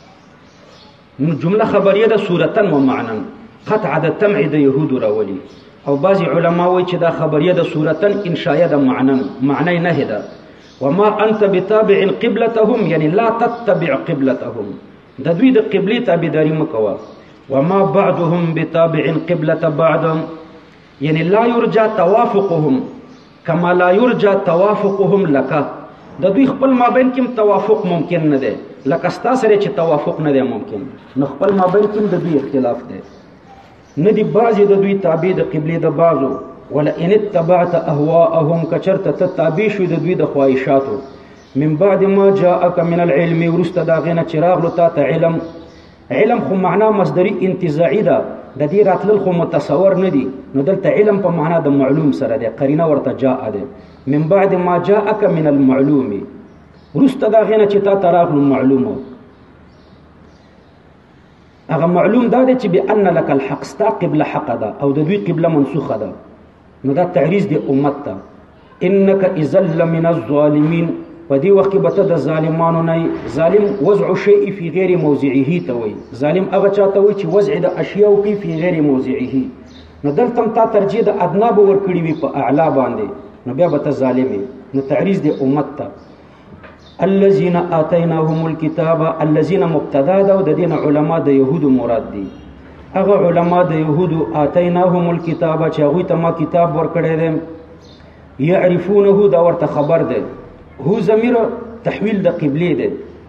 نو جمله خبریه د صورتن و معنا قطع د تمع د يهود راولي او بعض علما وایي چې دا خبریه د صورتن انشاء د معنا معنی نه ده وما انت بتابع قبلتهم يعني لا تتبع قبلتهم د دوی د قبله تابعداري مکوه وما بعضهم بتابع قبلة بعض يعني لا يرجى توافقهم كما لا يرجى توافقهم لك د دوی خپل مابین کې توافق ممکن نه ده لکه ستا سره چې توافق نه ده ممکن نو خپل مابین کې د دوی اختلاف ده نه دي بعضی د دوی تابع د قبله د بعضو ولا ان اتبعت اهواءهم کچرت تتابع شو د دوی د خواهشاتو من بعد ما جاءك من العلم ورست دا غنه چراغ لتا ته علم علم خو معنا مصدری انتزاعی ده د دې راتل خو متصور نه دي نو دلته علم په معنا د معلوم سره ده قرینه ورته جاء ده من بعد ما جاءك من المعلوم ورست دا غنه چې تا تراغ معلومه هغه معلوم دا ده چې بان لك الحق ستا قبله حق ده او د دوی قبله منسوخه ده نو دا تعریض دی امت ته انك اذا لمن الظالمين په دې وخت کې به ته د ظالمانو نه ظالم وضع شيء في غیر موضعه ته وایي ظالم هغه چاته وایي چې وضع د اشیاء کې في غیر موضعه نو دلته هم تا ترجیح د ادنا به ورکړي وي په اعلا باندې نو بیا به ته ظالم نو تعریض دی امت ته الذين آتيناهم الكتاب الذين مبتدا ده د دین علما د يهودو مراد دي هغه علما د يهودو آتيناهم الكتاب چې هغه ته ما کتاب ورکړی دی يعرفونه دا ورته خبر ده هو ضمیر تحویل د قبله ده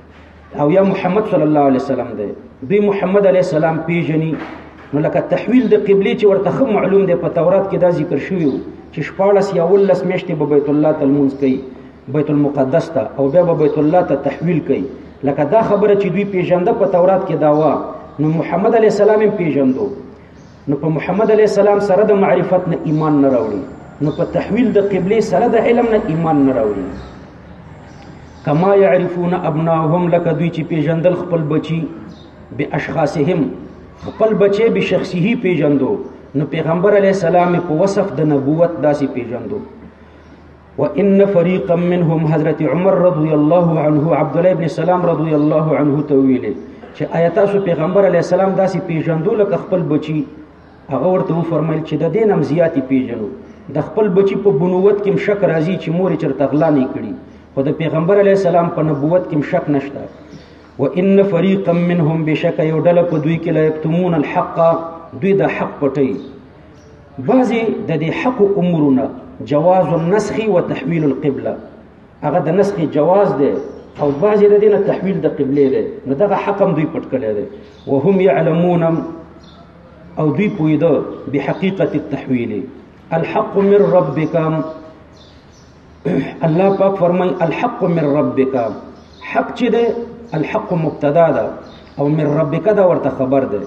او یا محمد صلی الله علیه وسلم دی دوی محمد علیه السلام پیژني نو لکه تحویل د قبله چې ورته خو معلوم دی په تورات کې دا ذکر شوی و چې شپاړس یا ولس میاشتې به بیت الله ته لمونځ کوي بیت المقدس ته او بیا به بیت الله ته تحویل کوي لکه دا خبره چې دوی پیژنده په تورات کې دا و نو محمد علیه السلام هم پیژندو نو په محمد علیه السلام سره د معرفت نه ایمان نه راوړي نو په تحویل د قبله سره د علم نه ایمان نه راوړي کما يعرفون ابناهم لك دوی چې پیژندل خپل بچي به اشخاصهم خپل بچي به شخصي پیژندو نو پیغمبر علیه السلام په وصف د نبوت داسې پیژندو وان فريقا منهم حضرت عمر رضی الله عنه عبد الله ابن سلام رضی الله عنه تویل چې آیات سو پیغمبر علیه السلام داسې پیژندو لکه خپل بچي هغه ورته فرمایل چې د دینم زیاتی پیژنو د خپل بچي په بنوت کې شک راځي چې مور چرته غلا نه کړي خو د پیغمبر علیه السلام په نبوت کې شک نشته وان فريقا منهم بشک یو ډله په دوی کې لا یکتمون الحق دوی د حق پټي بعضی د دې حق امورونه جواز النسخ وتحويل القبلة هغه د نسخ جواز دی او بعضی د دې نه تحویل د قبله دی نو دغه حکم دوی پټ کړی دی وهم يعلمون او دوی پویده بحقیقت التحویل الحق من ربک الله پاک فرمای الحق من ربک حق چې ده الحق مبتدا ده او من ربک دا ورته خبر ده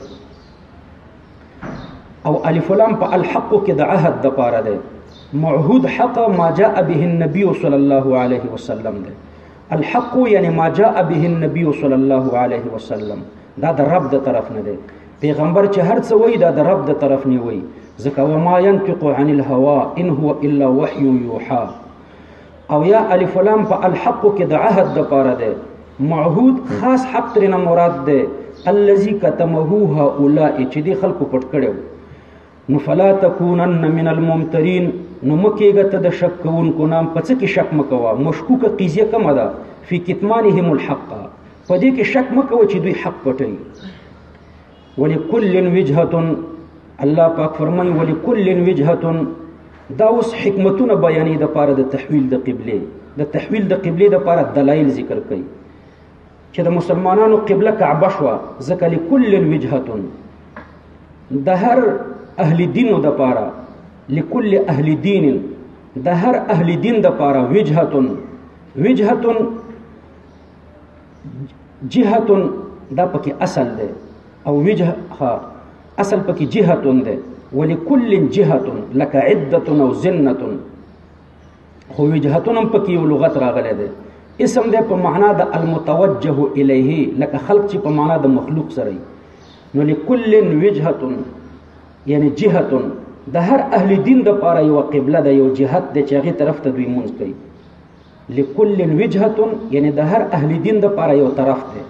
او الف لام په الحق کې د عهد د پاره ده معهود حق ما جاء به النبي صلى الله عليه وسلم ده الحق یعنی ما جاء به النبي صلى الله عليه وسلم دا د رب د طرف نه ده پیغمبر چې هر څه وایي دا د رب د طرف نه وایي ځکه وما ينطق عن الهوى ان هو الا وحي يوحى او یا الف لام په الحق کې د عهد د پاره ده معهود خاص حق ترنه مراد ده الذي كتمه هؤلاء چې دي خلکو پټ کړو نو فلا تكونن من الممترين نو مکیګه ته د شک کوونکو نام په څه کې شک مکوا مشکوکه قضیه کوم ده فی کتمانهم الحق په دې کې شک مکوا چې دوی حق پټي ولکل وجهه الله پاک فرمایي ولکل وجهه دا اوس حکمتونه بیانې د پاره د تحویل د قبله د تحویل د قبله د پاره دلایل ذکر کړي چې د مسلمانانو قبله کعبه شو ځکه لکل وجهه د هر اهل دین د پاره لكل اهل دین د هر اهل دین د پاره وجهه وجهه جهه دا پکې اصل ده او وجه اصل پکې جهه ده ولكل جهه لك عده او زنه خو وجهه هم پکې یو لغت راغله ده اسم ده په معنا د المتوجه الیه لك خلق چې په معنا د مخلوق سره نو لكل وجهه یعنی جهه د هر اهل دین د پاره یو قبله ده یو جهت ده چې هغه طرف ته دوی مونږ کوي لكل وجهه یعنی د هر اهل دین د پاره یو طرف ده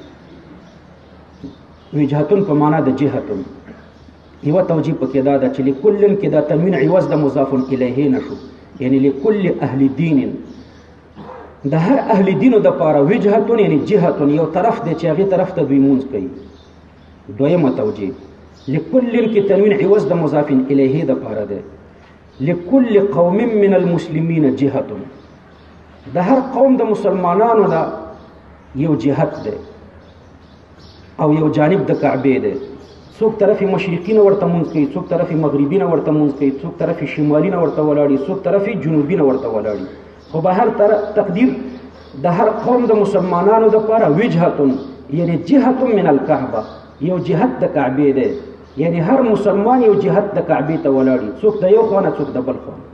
وجهتون په معنا د جهتون یو توجیه پکې دا ده چې لكل کې دا تنوین عوض د مضاف الیه نشو یعنی لكل اهل دین د هر اهل دینو د پاره وجهتون یعنی جهتون یو طرف ده چې هغه طرف ته دوی مونږ کوي دویمه توجیه لكل کې تنوین عوض د مضاف الیه د پاره ده لكل قوم من المسلمین جهه د هر قوم د مسلمانانو دا یو جهت ده او یو جانب د کعبه ده څوک طرف مشرقین ورته مونږ کوي څوک طرف مغربین ورته مونږ کوي څوک طرف شمالین ورته ولاړي څوک طرف جنوبین ورته ولاړي خو به هر تقدیر د هر قوم د مسلمانانو د پاره وجهه یعنی جهه من الكعبه یو جهت د کعبه ده یعنی هر مسلمان یو جهت د کعبه ته ولاړی څوک د یو خوانه څوک د بل خوانه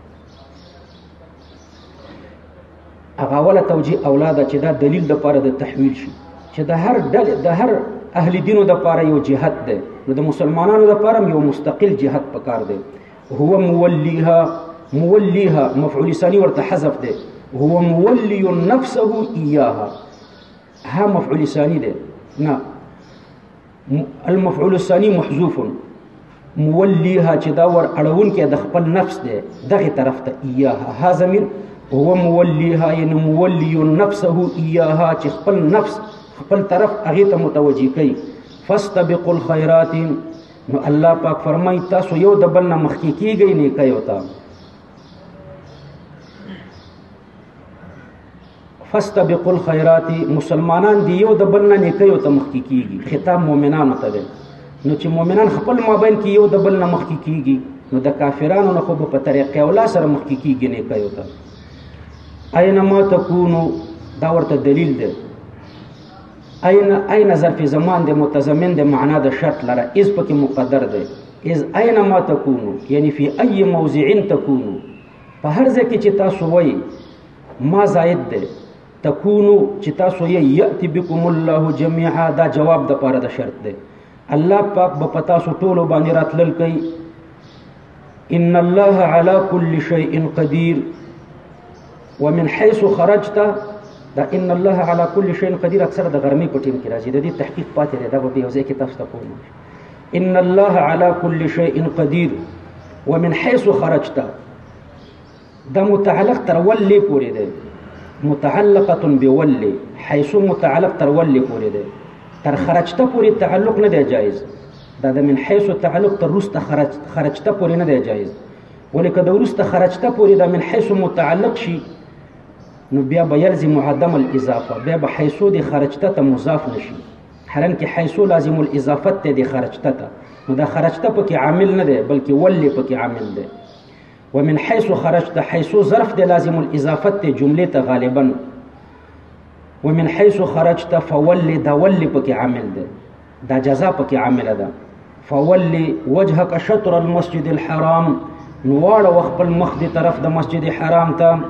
هغه ولا توجیه اولاد چې دا دلیل د پاره د تحویل شي چې د هر دل د هر اهل دینو د پاره یو جهت ده نو د مسلمانانو د پاره یو مستقل جهت پکار ده هو موليها موليها مفعول ثاني ورته حذف ده هو مولي نفسه اياها ها مفعول ثاني ده نه المفعول الثاني محذوف موليها چې دا ور اړون کې د خپل نفس ده دغه طرف ته اياها ها ضمیر هو موليها یعنی مولي نفسه اياها چې خپل نفس خپل طرف هغه ته متوجي کوي فاستبقوا الخيرات نو الله پاک فرمای تاسو یو د بل نه مخکې کیږئ نه کوي وتا فاستبقوا الخيرات مسلمانان دی یو د بل نه نیکیو ته مخکې کیږي خطاب مؤمنانو ته دی نو چې مؤمنان خپل مابین کې یو د بل نه مخکې کیږي نو د کافرانو نه خو په طریقې اولا سره مخکې کیږي نیکیو ته اينما تکونو دا ورته دلیل دی اين اين ظرف زمان دی متضمن دی معنا د شرط لره از پکې مقدر دی از اينما تکونو یعنی فی ای موضع تکونو په هر ځای کې چې تاسو وایي ما زائد دی تکونو چې تاسو یې یأتی بکم الله جميعا دا جواب د پاره د شرط دی الله پاک به پتا سو ټولو باندې راتلل کوي ان الله على كل شيء قدير ومن حيث خرجت دا ان الله على كل شيء قدير اکثر د غرمې په ټیم کې راځي د دې تحقیق پاتې دی دا به یو ځای کې تاسو ته کوم ان الله على كل شيء قدير ومن حيث خرجت دا متعلق تر ولي پورې دی متعلقه بولي حيث متعلق تر ولي پورې دی تر خرجته پورې تعلق نه دی جایز دا د من حيث تعلق تر رسته خرج خرجته پورې نه دی جایز ولکه د رسته خرجته پورې دا من حيث متعلق شي نو بیا به يلزم عدم الاضافه بیا به حيث دی خرجته ته مضاف نشي حالان کې حيث لازم الاضافه ته دی خرجته ته نو دا خرجته پکې عامل نه دی بلکې ولي پکې عامل دی ومن حيث خرجت حيث ظرف دی لازم الاضافه ته جمله ته غالبا ومن حيث خرجت فولي دا ولي پکې عامل دی دا جزاء پکې عامل ده فولي وجهك شطر المسجد الحرام نواړه وخپل مخ دی طرف د مسجد حرام ته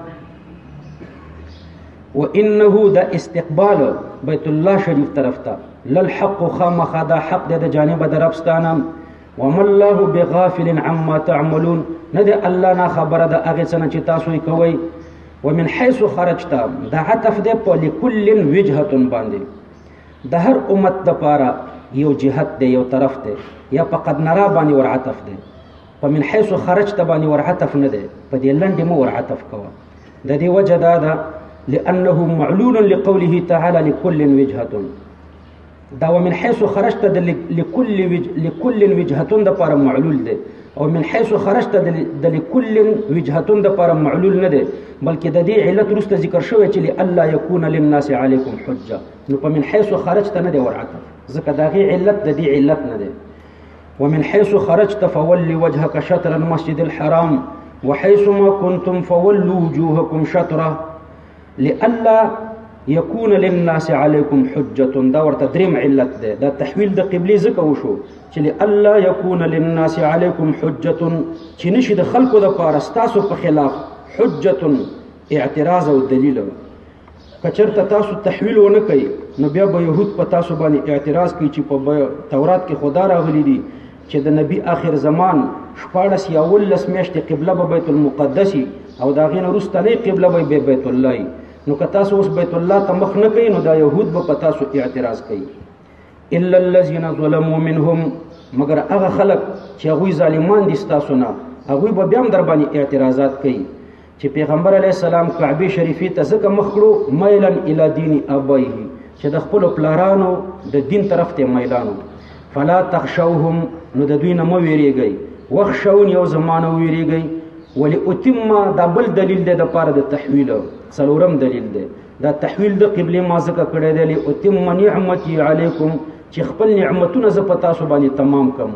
وانه دا استقبال بیت الله شریف طرف ته للحق خامخا دا حق دی د جانب د ربستانه وما الله بغافل عما تعملون ندی الله نه خبره د هغه څه چې تاسو یې کوئ ومن حيث خرجت دا عطف دی په لكل وجهه باندې د هر امت د پاره یو جهت دی یو طرف دی یا په قد نرا باندې ور عطف دی په من حيث خرجت باندې ور عطف نه دی په دې لنډ مو ور عطف کوه د دې وجه دا ده لانه معلول لقوله تعالى لكل وجهه دا ومن حيث خرجت لكل وجه لكل وجهه د پاره معلول دی او من حيث خرجت د لكل وجهه د پر معلول نه دی بلکې د دې علت رسته ذکر شوی چې الله يكون للناس عليكم حجه نو په من حيث خرجت نه دی ورعته ځکه دا غي علت د دې علت نه دی ومن حيث خرجت فولي وجهك شطر المسجد الحرام وحيث ما كنتم فولوا وجوهكم شطره لئلا يكون للناس عليكم حجه دا ورته دریم علت ده دا تحویل د قبله زکه وشو چې الله يكون للناس عليكم حجه چې نشي د خلقو د پارستاسو په خلاف حجه اعتراض او دلیل کچرته تاسو تحویل ونه کوي نو بیا به يهود په تاسو باندې اعتراض کوي چې په تورات کې خدا راغلي دي چې د نبی آخر زمان شپاړس یا ولس میاشتې قبله به بیت المقدس او دا غین رستنی قبله به بیت الله نو که تاسو اوس بیت الله ته مخ نه کوي نو دا يهود به په تاسو اعتراض کوي الا الذين ظلموا منهم مگر هغه خلق چې هغه ظالمان دي تاسو نه هغه به بیا در باندې اعتراضات کوي چې پیغمبر علی السلام کعبه شریفه ته ځکه مخ کړو مایلن الی دین ابایه چې د خپل پلارانو د دین طرف ته میلانو فلا تخشوهم نو د دوی نه مو ویریږي وخشون یو زمانه ویریږي ولاتم دا بل دلیل دی د پاره د تحویل څلورم دلیل دی دا تحویل د قبله ما ځکه کړی دی لاتم نعمتي علیکم چې خپل نعمتونه ز په تاسو باندې تمام کوم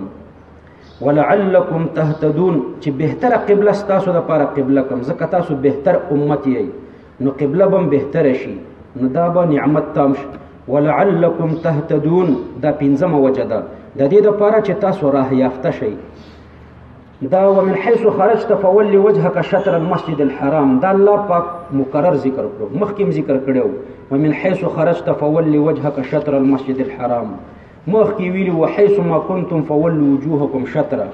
ولعلکم تهتدون چې بهتره قبله تاسو د پاره قبله کوم ځکه تاسو بهتر امت یې نو قبله بم بهتره شي نو دا به نعمت تام شي ولعلکم تهتدون دا پنځمه وجه ده د دې د پاره چې تاسو راه یافته شئ دا ومن حيث خرجت فولي وجهك شطر المسجد الحرام دا الله پاک مقرر ذکر کړو مخکیم ذکر کړو ومن حيث خرجت فولي وجهك شطر المسجد الحرام مخکی ویلی وحيث ما كنتم فولوا وجوهكم شطرا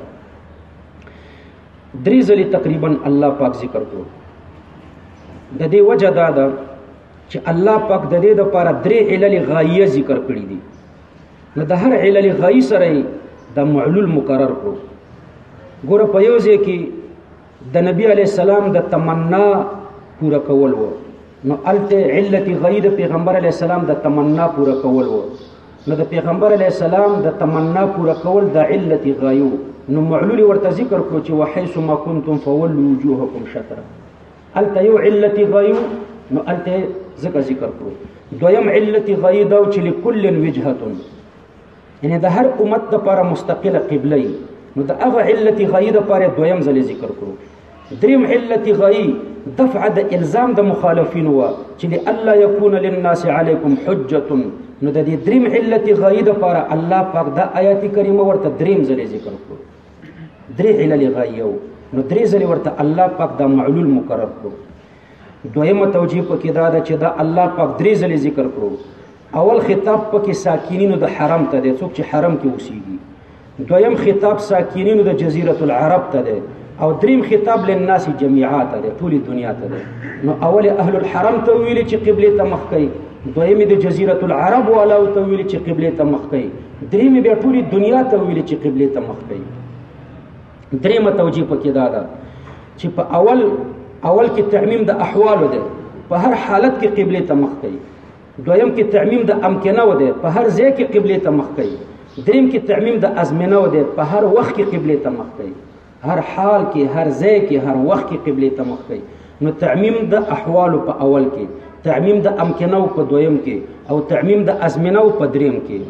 درې ځلې تقریبا الله پاک ذکر کړو د دې وجه دا ده چې الله پاک د دې لپاره درې علل غایه ذکر کړې دي نو د هر علل غایه سره د معلول مقرر کړو ګوره په یو ځای کې د نبی علی السلام د تمنا پوره کول وو نو الته علت غیر پیغمبر علی السلام د تمنا پوره کول وو نو د پیغمبر علی السلام د تمنا پوره کول د علت غایو نو معلول ورته ذکر کړو چې وحيث ما كنتم فولوا وجوهكم شطرا الته یو علت غایو نو الته ځکه ذکر کړو. دویم علت غایې دا چې لکل وجهة، یعنی د هر امت دپاره مستقله قبله وي، نو د هغه علت غایې دپاره دویم ځل ذکر کړو. دریم علت غایې دفع د الزام د مخالفینو وه چې لئلا یکون للناس علیکم حجة، نو د دې دریم علت غایې دپاره الله پاک دا آیات کریمه ورته دریم ځل ذکر کړو. درې علل غایې وو، نو درې ځلې ورته الله پاک دا معلول مقرر کړو. دویمه توجیه پکې دا ده چې دا الله پاک درې ځلې ذکر کړو. اول خطاب پکې ساکینینو د حرم ته دی، څوک چې حرم کې اوسېږي. دویم خطاب ساکینینو د جزیرة العرب ته دی، او دریم خطاب للناس جميعا ته دی، ټولې دنیا ته دی. نو اول اهل الحرم ته ویلي چې قبلې ته مخ کوي، دویم د جزیرة العرب والاو ته ویلي چې قبلې ته مخ کوي، دریم بیا ټولې دنیا ته ویلي چې قبلې ته مخ کوي. دریمه توجیه پکې دا ده چې په اول اول کې تعمیم د احوالو دی، په هر حالت کې قبلې ته مخ کوي. دویم کې تعمیم د امکنو دی، په هر ځای کې قبلې ته مخ کوي. دریم کې تعمیم د ازمنو دی، په هر وخت کې قبلې ته مخ کوي. هر حال کې، هر ځای کې، هر وخت کې قبلې ته مخ کوي. نو تعمیم د احوالو په اول کې، تعمیم د امکنو په دویم کې، او تعمیم د ازمنو په دریم کې.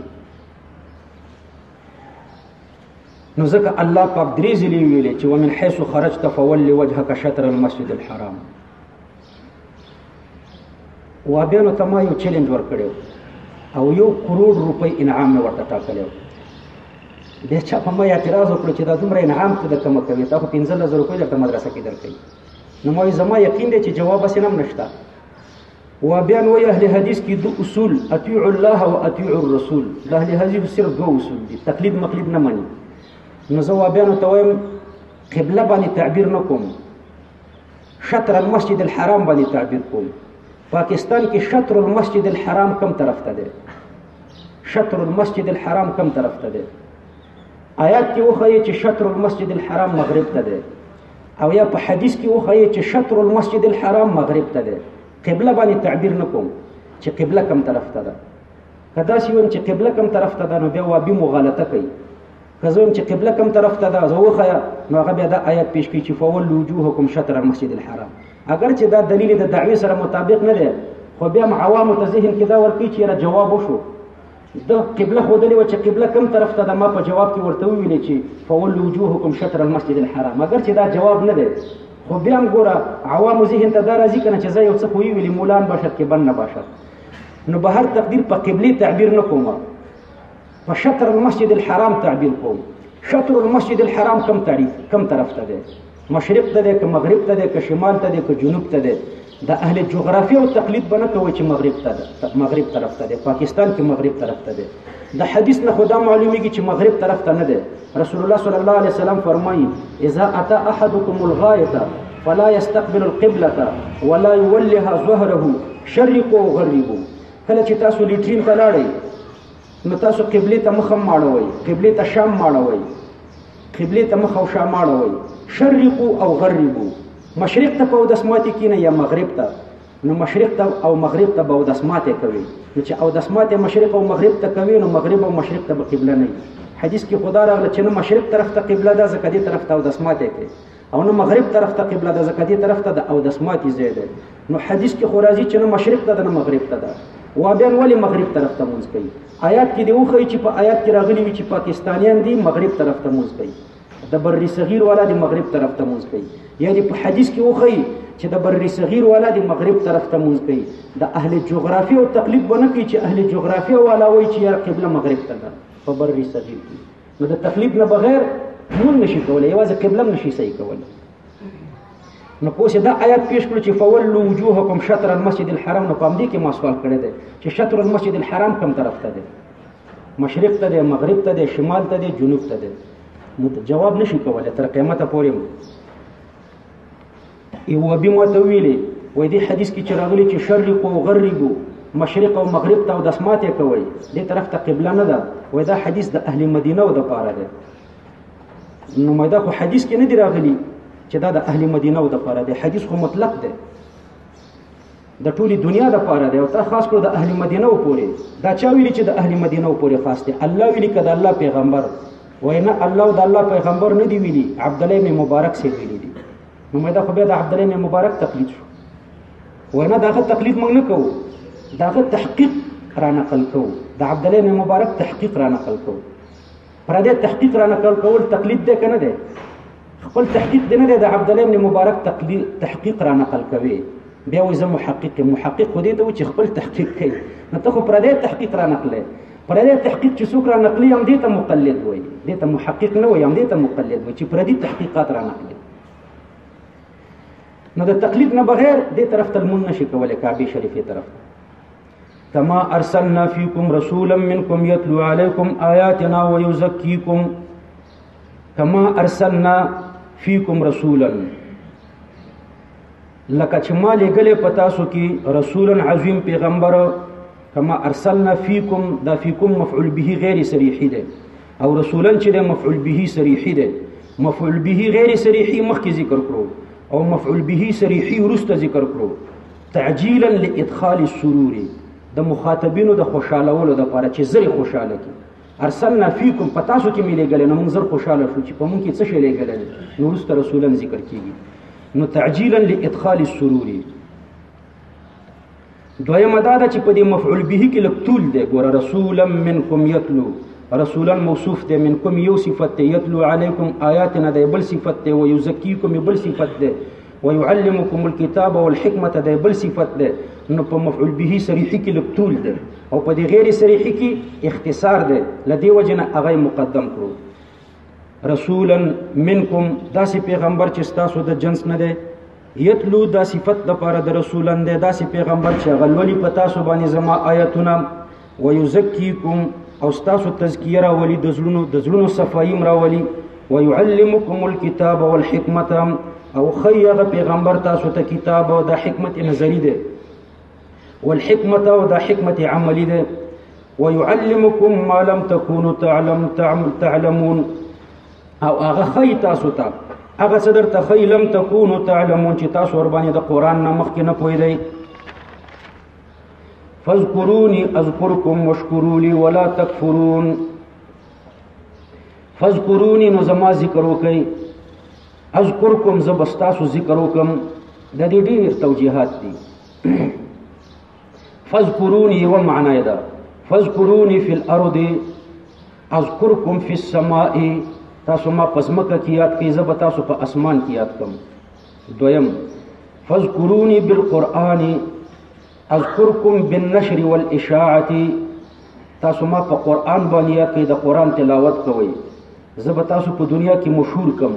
نو ځکه الله پاک درې ځلې ویلې چې ومن حیث خرجت فول وجهک شطر المسجد الحرام. وابیانو ته ما یو چیلنج ورکړی او یو کروڑ روپۍ انعام مې ورته ټاکلی و. بیا چا په ما اعتراض وکړو چې دا دومره انعام ته د کومه کوي، تا خو پنځلس زره روپۍ درته مدرسه کې درکوي. نو ما وایي زما یقین دی چې جواب هسې هم نشته. وابیان وایي اهل حدیث کې دو اصول، اطیعوا الله و اطیعوا الرسول. د اهل حدیث صرف دو اصول دي، تقلید مقلید نه مني. نو زه وابیانو ته وایم قبله باندې تعبیر نه کوم، شطر المسجد الحرام باندې تعبیر کوم. پاکستان کې شطر المسجد الحرام کم طرف ته دی؟ شطر المسجد الحرام کم طرف ته دی؟ آیات کې وښایي چې شطر المسجد الحرام مغرب ته دی، او یا په حدیث کې وښایي چې شطر المسجد الحرام مغرب ته دی. قبله باندې تعبیر نه کوم چې قبله کم طرف ته ده. که داسې ویم چې قبله کم طرف ته ده، نو بیا وابي مغالطه کوي. که زه ویم چې قبله کم طرف ته ده، زه وښیه، نو هغه بیا دا آیات پیش کوي چې فولوا وجوهکم شطر المسجد الحرام. اگر چې دا دلیل د دعوی سره مطابق نه دی، خو بیا عوامو ته ذهن کې دا ورکوي چې یاره جواب وشو، د قبله ښودلې وه چې قبله کم طرف ته ده، ما په جواب کې ورته وویلې چې فولوا وجوهکم شطر المسجد الحرام. اگر چې دا جواب نه دی، خو بیا هم ګوره عوامو ذهن ته دا راځي که نه چې زه یو څه خو ویلي مولان باشد که بن نه باشد. نو به هر تقدیر په قبلې تعبیر نه کوم، په شطر المسجد الحرام تعبیر کوم. شطر المسجد الحرام کم تعریف کم طرف ته دی؟ مشرق ته دی که مغرب ته دی که شمال ته دی که جنوب ته دی؟ د اهل جغرافیه او تقلید به نه کوئ چې مغرب ته ده، مغرب طرف ته دی. پاکستان کې مغرب طرف ته دی. د حدیث نه خو دا معلومیږي چې مغرب طرف ته نه دی. رسول الله صلی الله علیه وسلم فرمایي اذا اتى احدكم الغایة فلا يستقبل القبلة ولا يولها ظهره شرقوا وغربوا. کله چې تاسو لیټرین ته لاړئ، نو تاسو قبلې ته مخ هم ماړوئ، قبلې ته شام ماړوئ، قبلې ته مخ او شا ماړوئ. شرقوا او غربوا، مشرق ته په اودسماتې کینه یا مغرب ته. نو مشرق ته او مغرب ته به اودسماتې کوي. نو چې اودسماتې مشرق او مغرب ته کوي، نو مغرب او مشرق ته به قبله نه وي. حدیث کې خدا راغله چې نه مشرق طرف ته قبله ده ځکه دې طرف ته اودسماتې کوي، او نه مغرب طرف ته قبله ده ځکه دې طرف ته د اودسماتې ځای دی. نو حدیث کې خو راځي چې نه مشرق ته ده نه مغرب ته ده. وابیان ولې مغرب طرف ته مونځ کوي؟ آیات کې دې وښایي چې په آیات کې راغلي وي چې پاکستانیان دي مغرب طرف ته مونځ کوي، د بر صغیر والا د مغرب طرف ته مونځ کوي. یعنی په حدیث کې وښایي چې د بر صغیر والا د مغرب طرف ته مونځ کوي. د اهل جغرافیه او تقلید به نه کوي چې اهل جغرافیه والا وایي چې یاره قبله مغرب ته ده په بر صغیر کې. نو د تقلید نه بغیر مونږ نشي کولی، یوازې قبله هم نشي صحیح کولی. نو پوه دا آیات پیش کړو چې فولوا وجوهکم شطر المسجد الحرام. نو په همدې کې ما سوال کړی دی چې شطر المسجد الحرام کم طرف ته دی؟ مشرق ته دی، مغرب ته دی، شمال ته دی، جنوب ته دی؟ نو جواب نشي کولی تر قیامته پورې. یو وبي مو ته ویلې وایي دې حدیث کې چې راغلي چې شرقوا وغربوا، مشرق او مغرب ته اودسماتې کوئ، دې طرف ته قبله نه ده. وایي دا حدیث د اهل مدینه و دپاره دی. نو ما دا خو حدیث کې نه دی راغلي چې دا د اهل مدینه و دپاره دی. حدیث خو مطلق دی، د ټولې دنیا دپاره دی، او تا خاص کړو د اهل مدینه و پورې. دا چا ویلي چې د اهل مدینه و پورې خاص دی؟ الله ویلي که د الله پیغمبر؟ وایي نه، الله او د الله پیغمبر نه دی ویلي، عبدالله ابن مبارک سې ویلي دي. نو دا خو بیا د عبدالله ابن مبارک تقلید شو. وینا داغه تقلید موږ نه کوو، داغه تحقیق را نقل کوو، د عبد الله بن مبارک تحقیق را نقل کوو. پر دې تحقیق را نقل کول تقلید دی کنه دی؟ خپل تحقیق دی نه دی، د عبد الله بن مبارک تقلید تحقیق را نقل کوي. بیا وایي زه محقق یم. محقق خو دې ته و چې خپل تحقیق کوي، نو ته خو پر دې تحقیق را نقلې. پر دې تحقیق چې څوک را نقلي هم دې ته مقلد وایي، دې ته محقق نه وایي، هم دې ته مقلد وایي چې پر دې تحقیقات را نقلي. نو د تقلید نه بغیر دې طرف ته لمونځ نشي کولی، کعبې شریفې طرف ته. کما ارسلنا فیکم رسولا منکم یتلو علیکم آیاتنا ویزکیکم. کما ارسلنا فیکم رسولا، لکه چې ما لېږلی په تاسو کې رسولا عظیم پیغمبر. کما ارسلنا فیکم، دا فیکم مفعول به غیر صریحي دی، او رسولا چې دی مفعول به صریحي دی. مفعول به غیر صریحي مخکې ذکر کړو او مفعول به صریحي وروسته ذکر کړو. تعجیلا لادخال السرور، د مخاطبینو د خوشالولو دپاره چې زر خوشاله کړي. ارسلنا فیکم، په تاسو کې مې لېږلی، نو موږ زر خوشاله شو چې په موږ کې څه شی لېږلی دی، نو وروسته رسولا ذکر کېږي. نو تعجیلا لادخال السرور. دویمه دا ده چې په دې مفعول به کې لږ طول دی. ګوره رسولا منکم یتلو، رسولا موصوف دی، منکم یو صفت دی، یتلو علیکم آیاتنا دی بل صفت دی، ویزکیکم بل صفت دی، ويعلمكم الكتاب والحکمت دی بل صفت دی. نو په مفعول به صریحي کې لږ طول دی، او په دې غیر صریحي کې اختصار دی، له دې وجې نه هغه مقدم کړو. رسولا منکم، داسې پیغمبر چې ستاسو د جنس نه دی. یتلو، دا صفت دپاره د رسولا دی، داسې پیغمبر چې هغه لولي په تاسو باندې زما آیتونه. ویزکیکم، او ستاسو تزکیه راولي، د زړونو د زړونو صفایي م راولي. ویعلمکم الکتاب والحکمت، او ښایي هغه پیغمبر تاسو ته کتاب او دا حکمت نظري دی، والحکمت او دا حکمت عملی دی. ویعلمکم ما لم تکونوا تعلم تعلمون، او هغه ښایي تاسو ته هغه څه درته ښایي لم تکونوا تعلمون چې تاسو ورباندې د قرآن نه مخکې نه پوهېدئ. فاذکرونی اذکرکم واشکروا لی ولا تکفرون. فاذکرونی، نو زما ذکر وکئ. اذکرکم، زه به ستاسو ذکر وکړم. د دې ډېر توجیحات دي. فاذکرونی یوه معنا یې ده، فاذکرونی فی الارض اذکرکم فی السماء. تاسو ما په ځمکه کې یاد کړئ، زه به تاسو په اسمان کې یاد کړم. دویم فاذکرونی بالقرآن اذکرکم بالنشر والاشاعة. تاسو ما په قرآن باندې یاد کړئ، د قرآن تلاوت کوئ، زه به تاسو په دنیا کې مشهور کړم.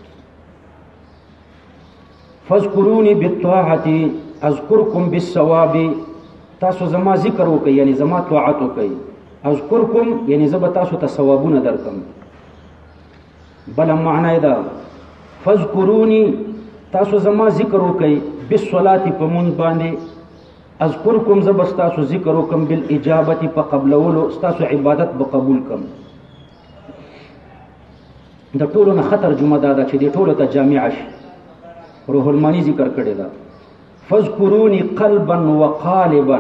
فاذکرونی بالطاعة اذکرکم بالثواب. تاسو زما ذکر وکئ، یعنی زما طاعت وکئ. اذکرکم یعنی زه به تاسو ته ثوابونه درکم. بله معنا یې ده فاذکرونی، تاسو زما ذکر وکئ بالصلاة، په مونځ باندې. اذکرکم، زه به ستاسو ذکر وکم بالاجابة، په قبلولو، ستاسو عبادت به قبول کم. د ټولو نه ښه ترجمه دا ده چې دې ټولو ته جامعه شي. روح المانی ذکر کړی ده فاذکرونی قلبا وقالبا.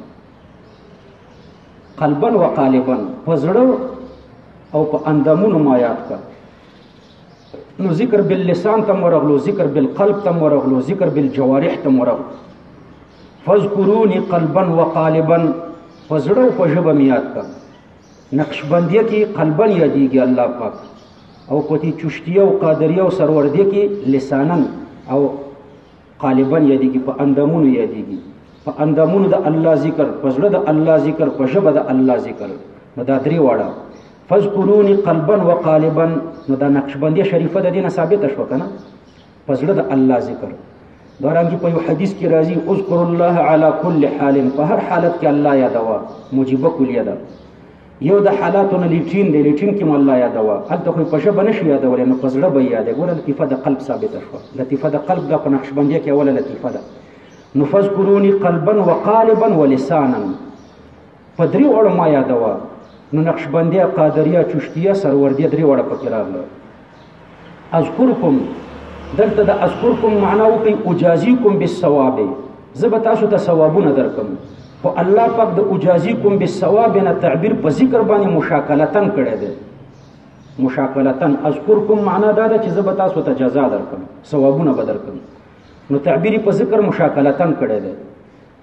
قلبا وقالبا، په زړه او په اندامونو ما یاد کړه. نو ذکر باللسان تم ورغلو، ذکر بالقلب تم ورغلو، ذکر بالجوارح تم ورغلو. فاذکرونی قلبا وقالبا، په زړه او په ژبه مې یاد کړه. نقشبندیه کې قلبا یادېږي الله پاک، او په دې چشتیه او قادریه او سروردیه کې لسانا او قالبا یادېږي، په اندامونو یادېږي. په اندامونو د الله ذکر، په زړه د الله ذکر، په ژبه د الله ذکر. نو دا درې واړه فاذکرونی قلبا وقالبا. نو دا نقشبندیه شریفه د دې نه ثابته شوه که نه، په زړه د الله ذکر. دارنګې په یو حدیث کې راځي اذکر الله علی کل حال، په هر حالت کې الله یادوه. موجبه کلیه ده. یو د حالاتو نه لیټین دی، لیټین کې م الله یادوه. هلته خو یې په ژبه نشي یادولی، نو په زړه به یې یادوي. ګوره لطیفه د قلب ثابته شوه. لطیفه د قلب دا په نقشبندیه کې اوله لطیفه ده. نو فاذکرونی قلبا وقالبا ولسانا، په درې واړو ما یادوه. نو نقشبندیه، قادریه، چشتیه، سروردیه، درې واړه پکې راغله. اذکرکم، دلته د اذکرکم معنا وکړئ اجازیکم بالثواب، زه به تاسو ته ثوابونه درکم. خو الله پاک د اجازیکم بالثواب نه تعبیر په ذکر باندې مشاکلتن کړی دی. مشاکلتن اذکرکم معنا دا ده چې زه به تاسو ته جزا درکم، ثوابونه به درکم. نو تعبیر په ذکر مشاکلتن کړی دی.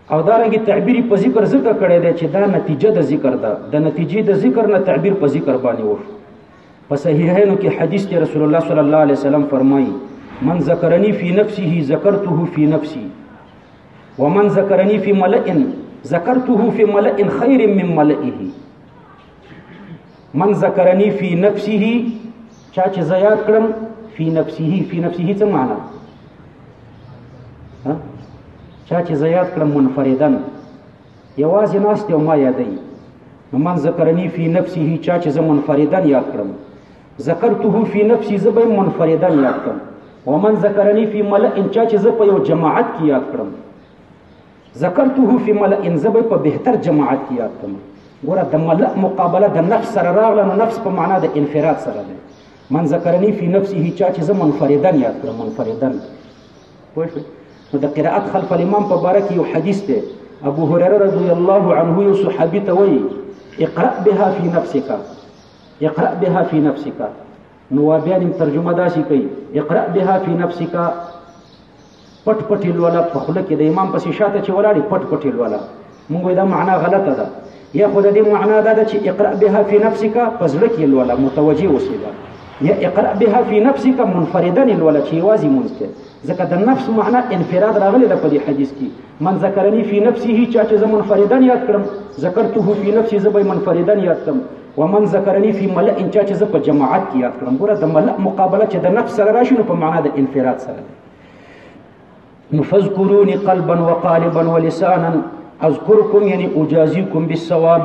او دارنګه تعبیر په ذکر ذکر کړی دی چې دا نتیجه د ذکر ده د نتیجې د ذکر نه تعبیر په ذکر باندې وشو په صحیحینو کې حدیث کې رسول الله صلی الله علیه وسلم فرمایي من ذکرنی فی نفسه ذکرته فی نفسی ومن ذکرنی فی ملئ ذکرته فی ملئ خیر من ملئه من ذکرنی فی نفسه چا چې زیات کړم فی نفسه فی نفسه څه معنا ها چا چې زیات کړم منفردن یوازې ناست او ما یادوي من ذکرنی فی نفسه چا چې زه منفردن یاد کړم ذکرته فی نفسی زه به منفردن یاد کړم ومن ذکرنی فی ملئ چا چې زه په یو جماعت کې یاد کړم ذکرته فی ملئ زه به په بهتر جماعت کې یاد کړم ګوره د ملئ مقابله د نفس سره راغله نو نفس په معنا د انفراد سره ده من ذکرنی فی نفسه چا چې زه منفردن یاد کړم منفردن پوه شئ نو د قرائت خلف الامام په باره کې یو حدیث دی ابو هريره رضی الله عنه یو صحابي ته وایي اقرأ بها فی نفسک اقرأ بها فی نفسک نو بیا نیم ترجمه داسې کوي اقرأ بها فی نفسک پټ پټ لولا په خوله کې د امام پسې شاته چې ولاړې پټ پټ لولا موږ دا معنا غلطه ده یا خو د دې معنا دا ده چې اقرأ بها فی نفسک په زړه کې لولا متوجه اوسېږه یا اقرأ بها فی نفسک منفردن الولا چې یوازې مونځ کې ځکه د نفس معنا انفراد راغلی ده په دې حدیث کې من ذکرنی فی نفسه چا چې زه منفردن یاد کړم ذکرته فی نفسی زه به منفردن یاد کړم ومن ذکرنی فی ملئ چا چې زه په جماعت کې یاد کړم ګوره د ملئ مقابله چې د نفس سره راشي نو په معنا د انفراد سره ده نو فاذکرونی قلبا وقالبا ولسانا اذکرکم یعنی اجازیکم بالثواب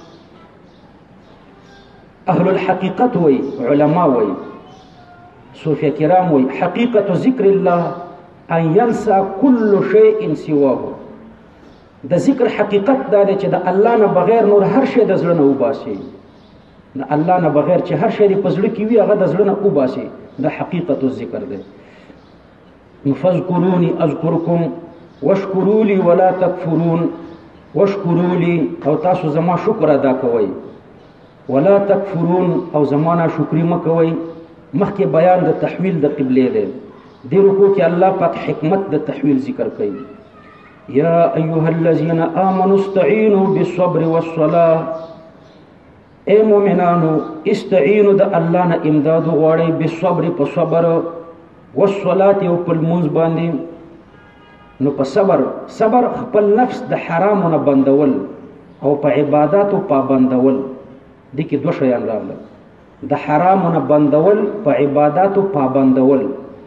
اهل الحقیقت وی علما وی صوفیه کرام وی حقیقت ذکر الله ان ينسى كل شيء سواه د ذکر حقیقت دا دی چې د الله نه بغیر نور هر شی د زړه نه وباسي د الله نه بغیر چې هر شی په زړه کې وي هغه د زړه نه وباسي د حقیقت ذکر دی فاذكروني اذكركم واشكروا لي ولا تكفرون واشكروا لي او تاسو زما شکر ادا کوئ ولا تکفرون او زمانہ شکری مکوئ مخکې بیان د تحویل د قبله دی دی رکو کې الله پاک حکمت د تحویل ذکر کوي یا ایها الذين آمنوا استعینوا بالصبر والصلاة اے مؤمنانو استعینوا د الله نه امداد غواړئ بالصبر په صبر والصلاة او په لمونځ باندې نو په صبر صبر خپل نفس د حرامو نه بندول او په عباداتو پابندول دي کې دوه شیان راغله د حرامو نه بندول په عباداتو پابندول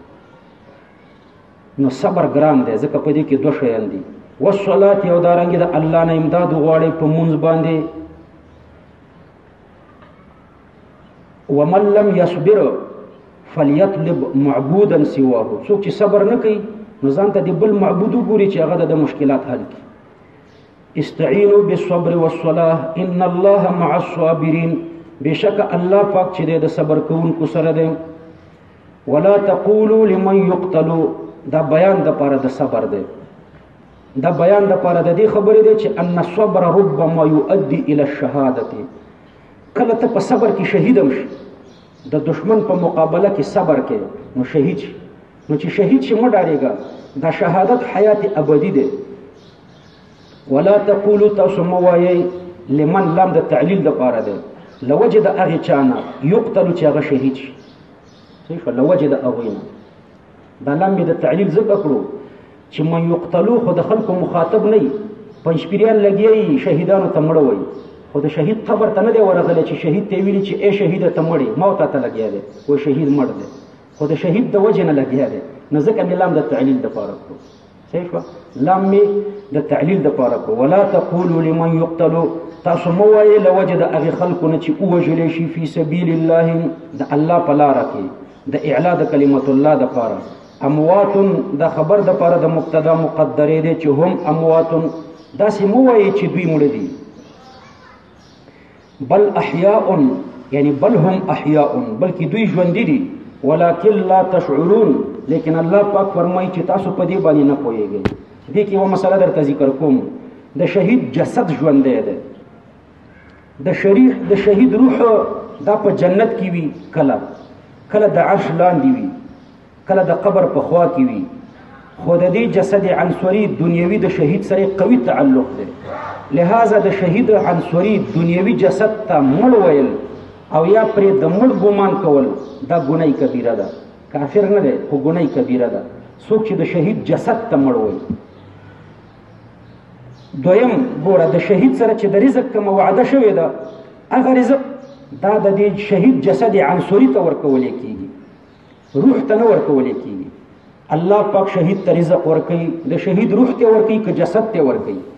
نو صبر ګران دی ځکه په دې کې دوه شیان دي والصلاة او دارنګې د الله نه امداد غواړي په مونځ باندې ومن لم يصبر فليطلب معبودا سواه څوک چې صبر نه کوي نو ځان ته د بل معبود وګوري چې هغه د مشکلات حل کړي استعینوا بالصبر والصلاة ان الله مع الصابرین بشک الله پاک چې د صبر کوونکو سره دی ولا تقولوا لمن يقتل دا بیان د پاره د صبر دی دا بیان د پاره د دې خبرې دی چې ان الصبر ربما يؤدي الى الشهاده کله ته په صبر کې شهید شې د دشمن په مقابله کې صبر کې نو شهید شي نو چې شهید شي مو ډارېږه دا شهادت حیات ابدی دی ولا تقولوا تاسو مو وایي لمن لم د تعلیل د پاره دی لوجد اغه چانه یقتل چې هغه شهید شي صحیح لوجد اغوینه دا لم د تعلیل ذکر کړو چې من یقتلوا خو د خلکو مخاطب نه پنځپیریان لګي شهیدانو ته مړوي خو د شهید خبر ته نه دی ورغلی چې شهید ته ویلي چې اے شهید ته مړی موت ته لګیا دی و شهید مړ دی خو د شهید د وجه نه لګیا دی نو ځکه مې لام د تعلیل د پاره کړو صحیح شو لام مې د تعلیل د پاره کړو ولا تقولوا لمن يقتل تاسو مو وایي لوجد اغه خلکو نه چې اوجل شي فی سبیل الله د الله په لار کې د اعلا د کلمت الله د پاره اموات د خبر د پاره د مبتدا مقدرې دي چې هم اموات دا سمو وایي چې دوی مړ دي بل احیاء یعنی بل هم احیاء بلکې دوی ژوند دي ولکن لا تشعرون لیکن الله پاک فرمایي چې تاسو په دې باندې نه پوهیږئ دې کې یو مسله درته ذکر کوم د شهید جسد ژوند دی د شریح د شهید روح دا په جنت کې وي کله کله د عرش لاندې وي کله د قبر په خوا کې وي خو د دې جسد عنصري دنیوي د شهید سره قوي تعلق دی، لہذا د شهید عنصري دنیوي جسد ته مړ ویل او یا پرې د مړ ګمان کول دا ګناه کبیره ده. کافر نه دی خو ګناه کبیره ده څوک چې د شهید جسد ته مړ وایي. دویم ګوره د شهید سره چې د رزق کومه وعده شوې ده هغه رزق دا د دې شهید جسد عنصري ته ورکولی کېږي، روح ته نه ورکولی کېږي. الله پاک شهید ته رزق ورکوي، د شهید روح ته ورکوي که جسد ته ورکوي.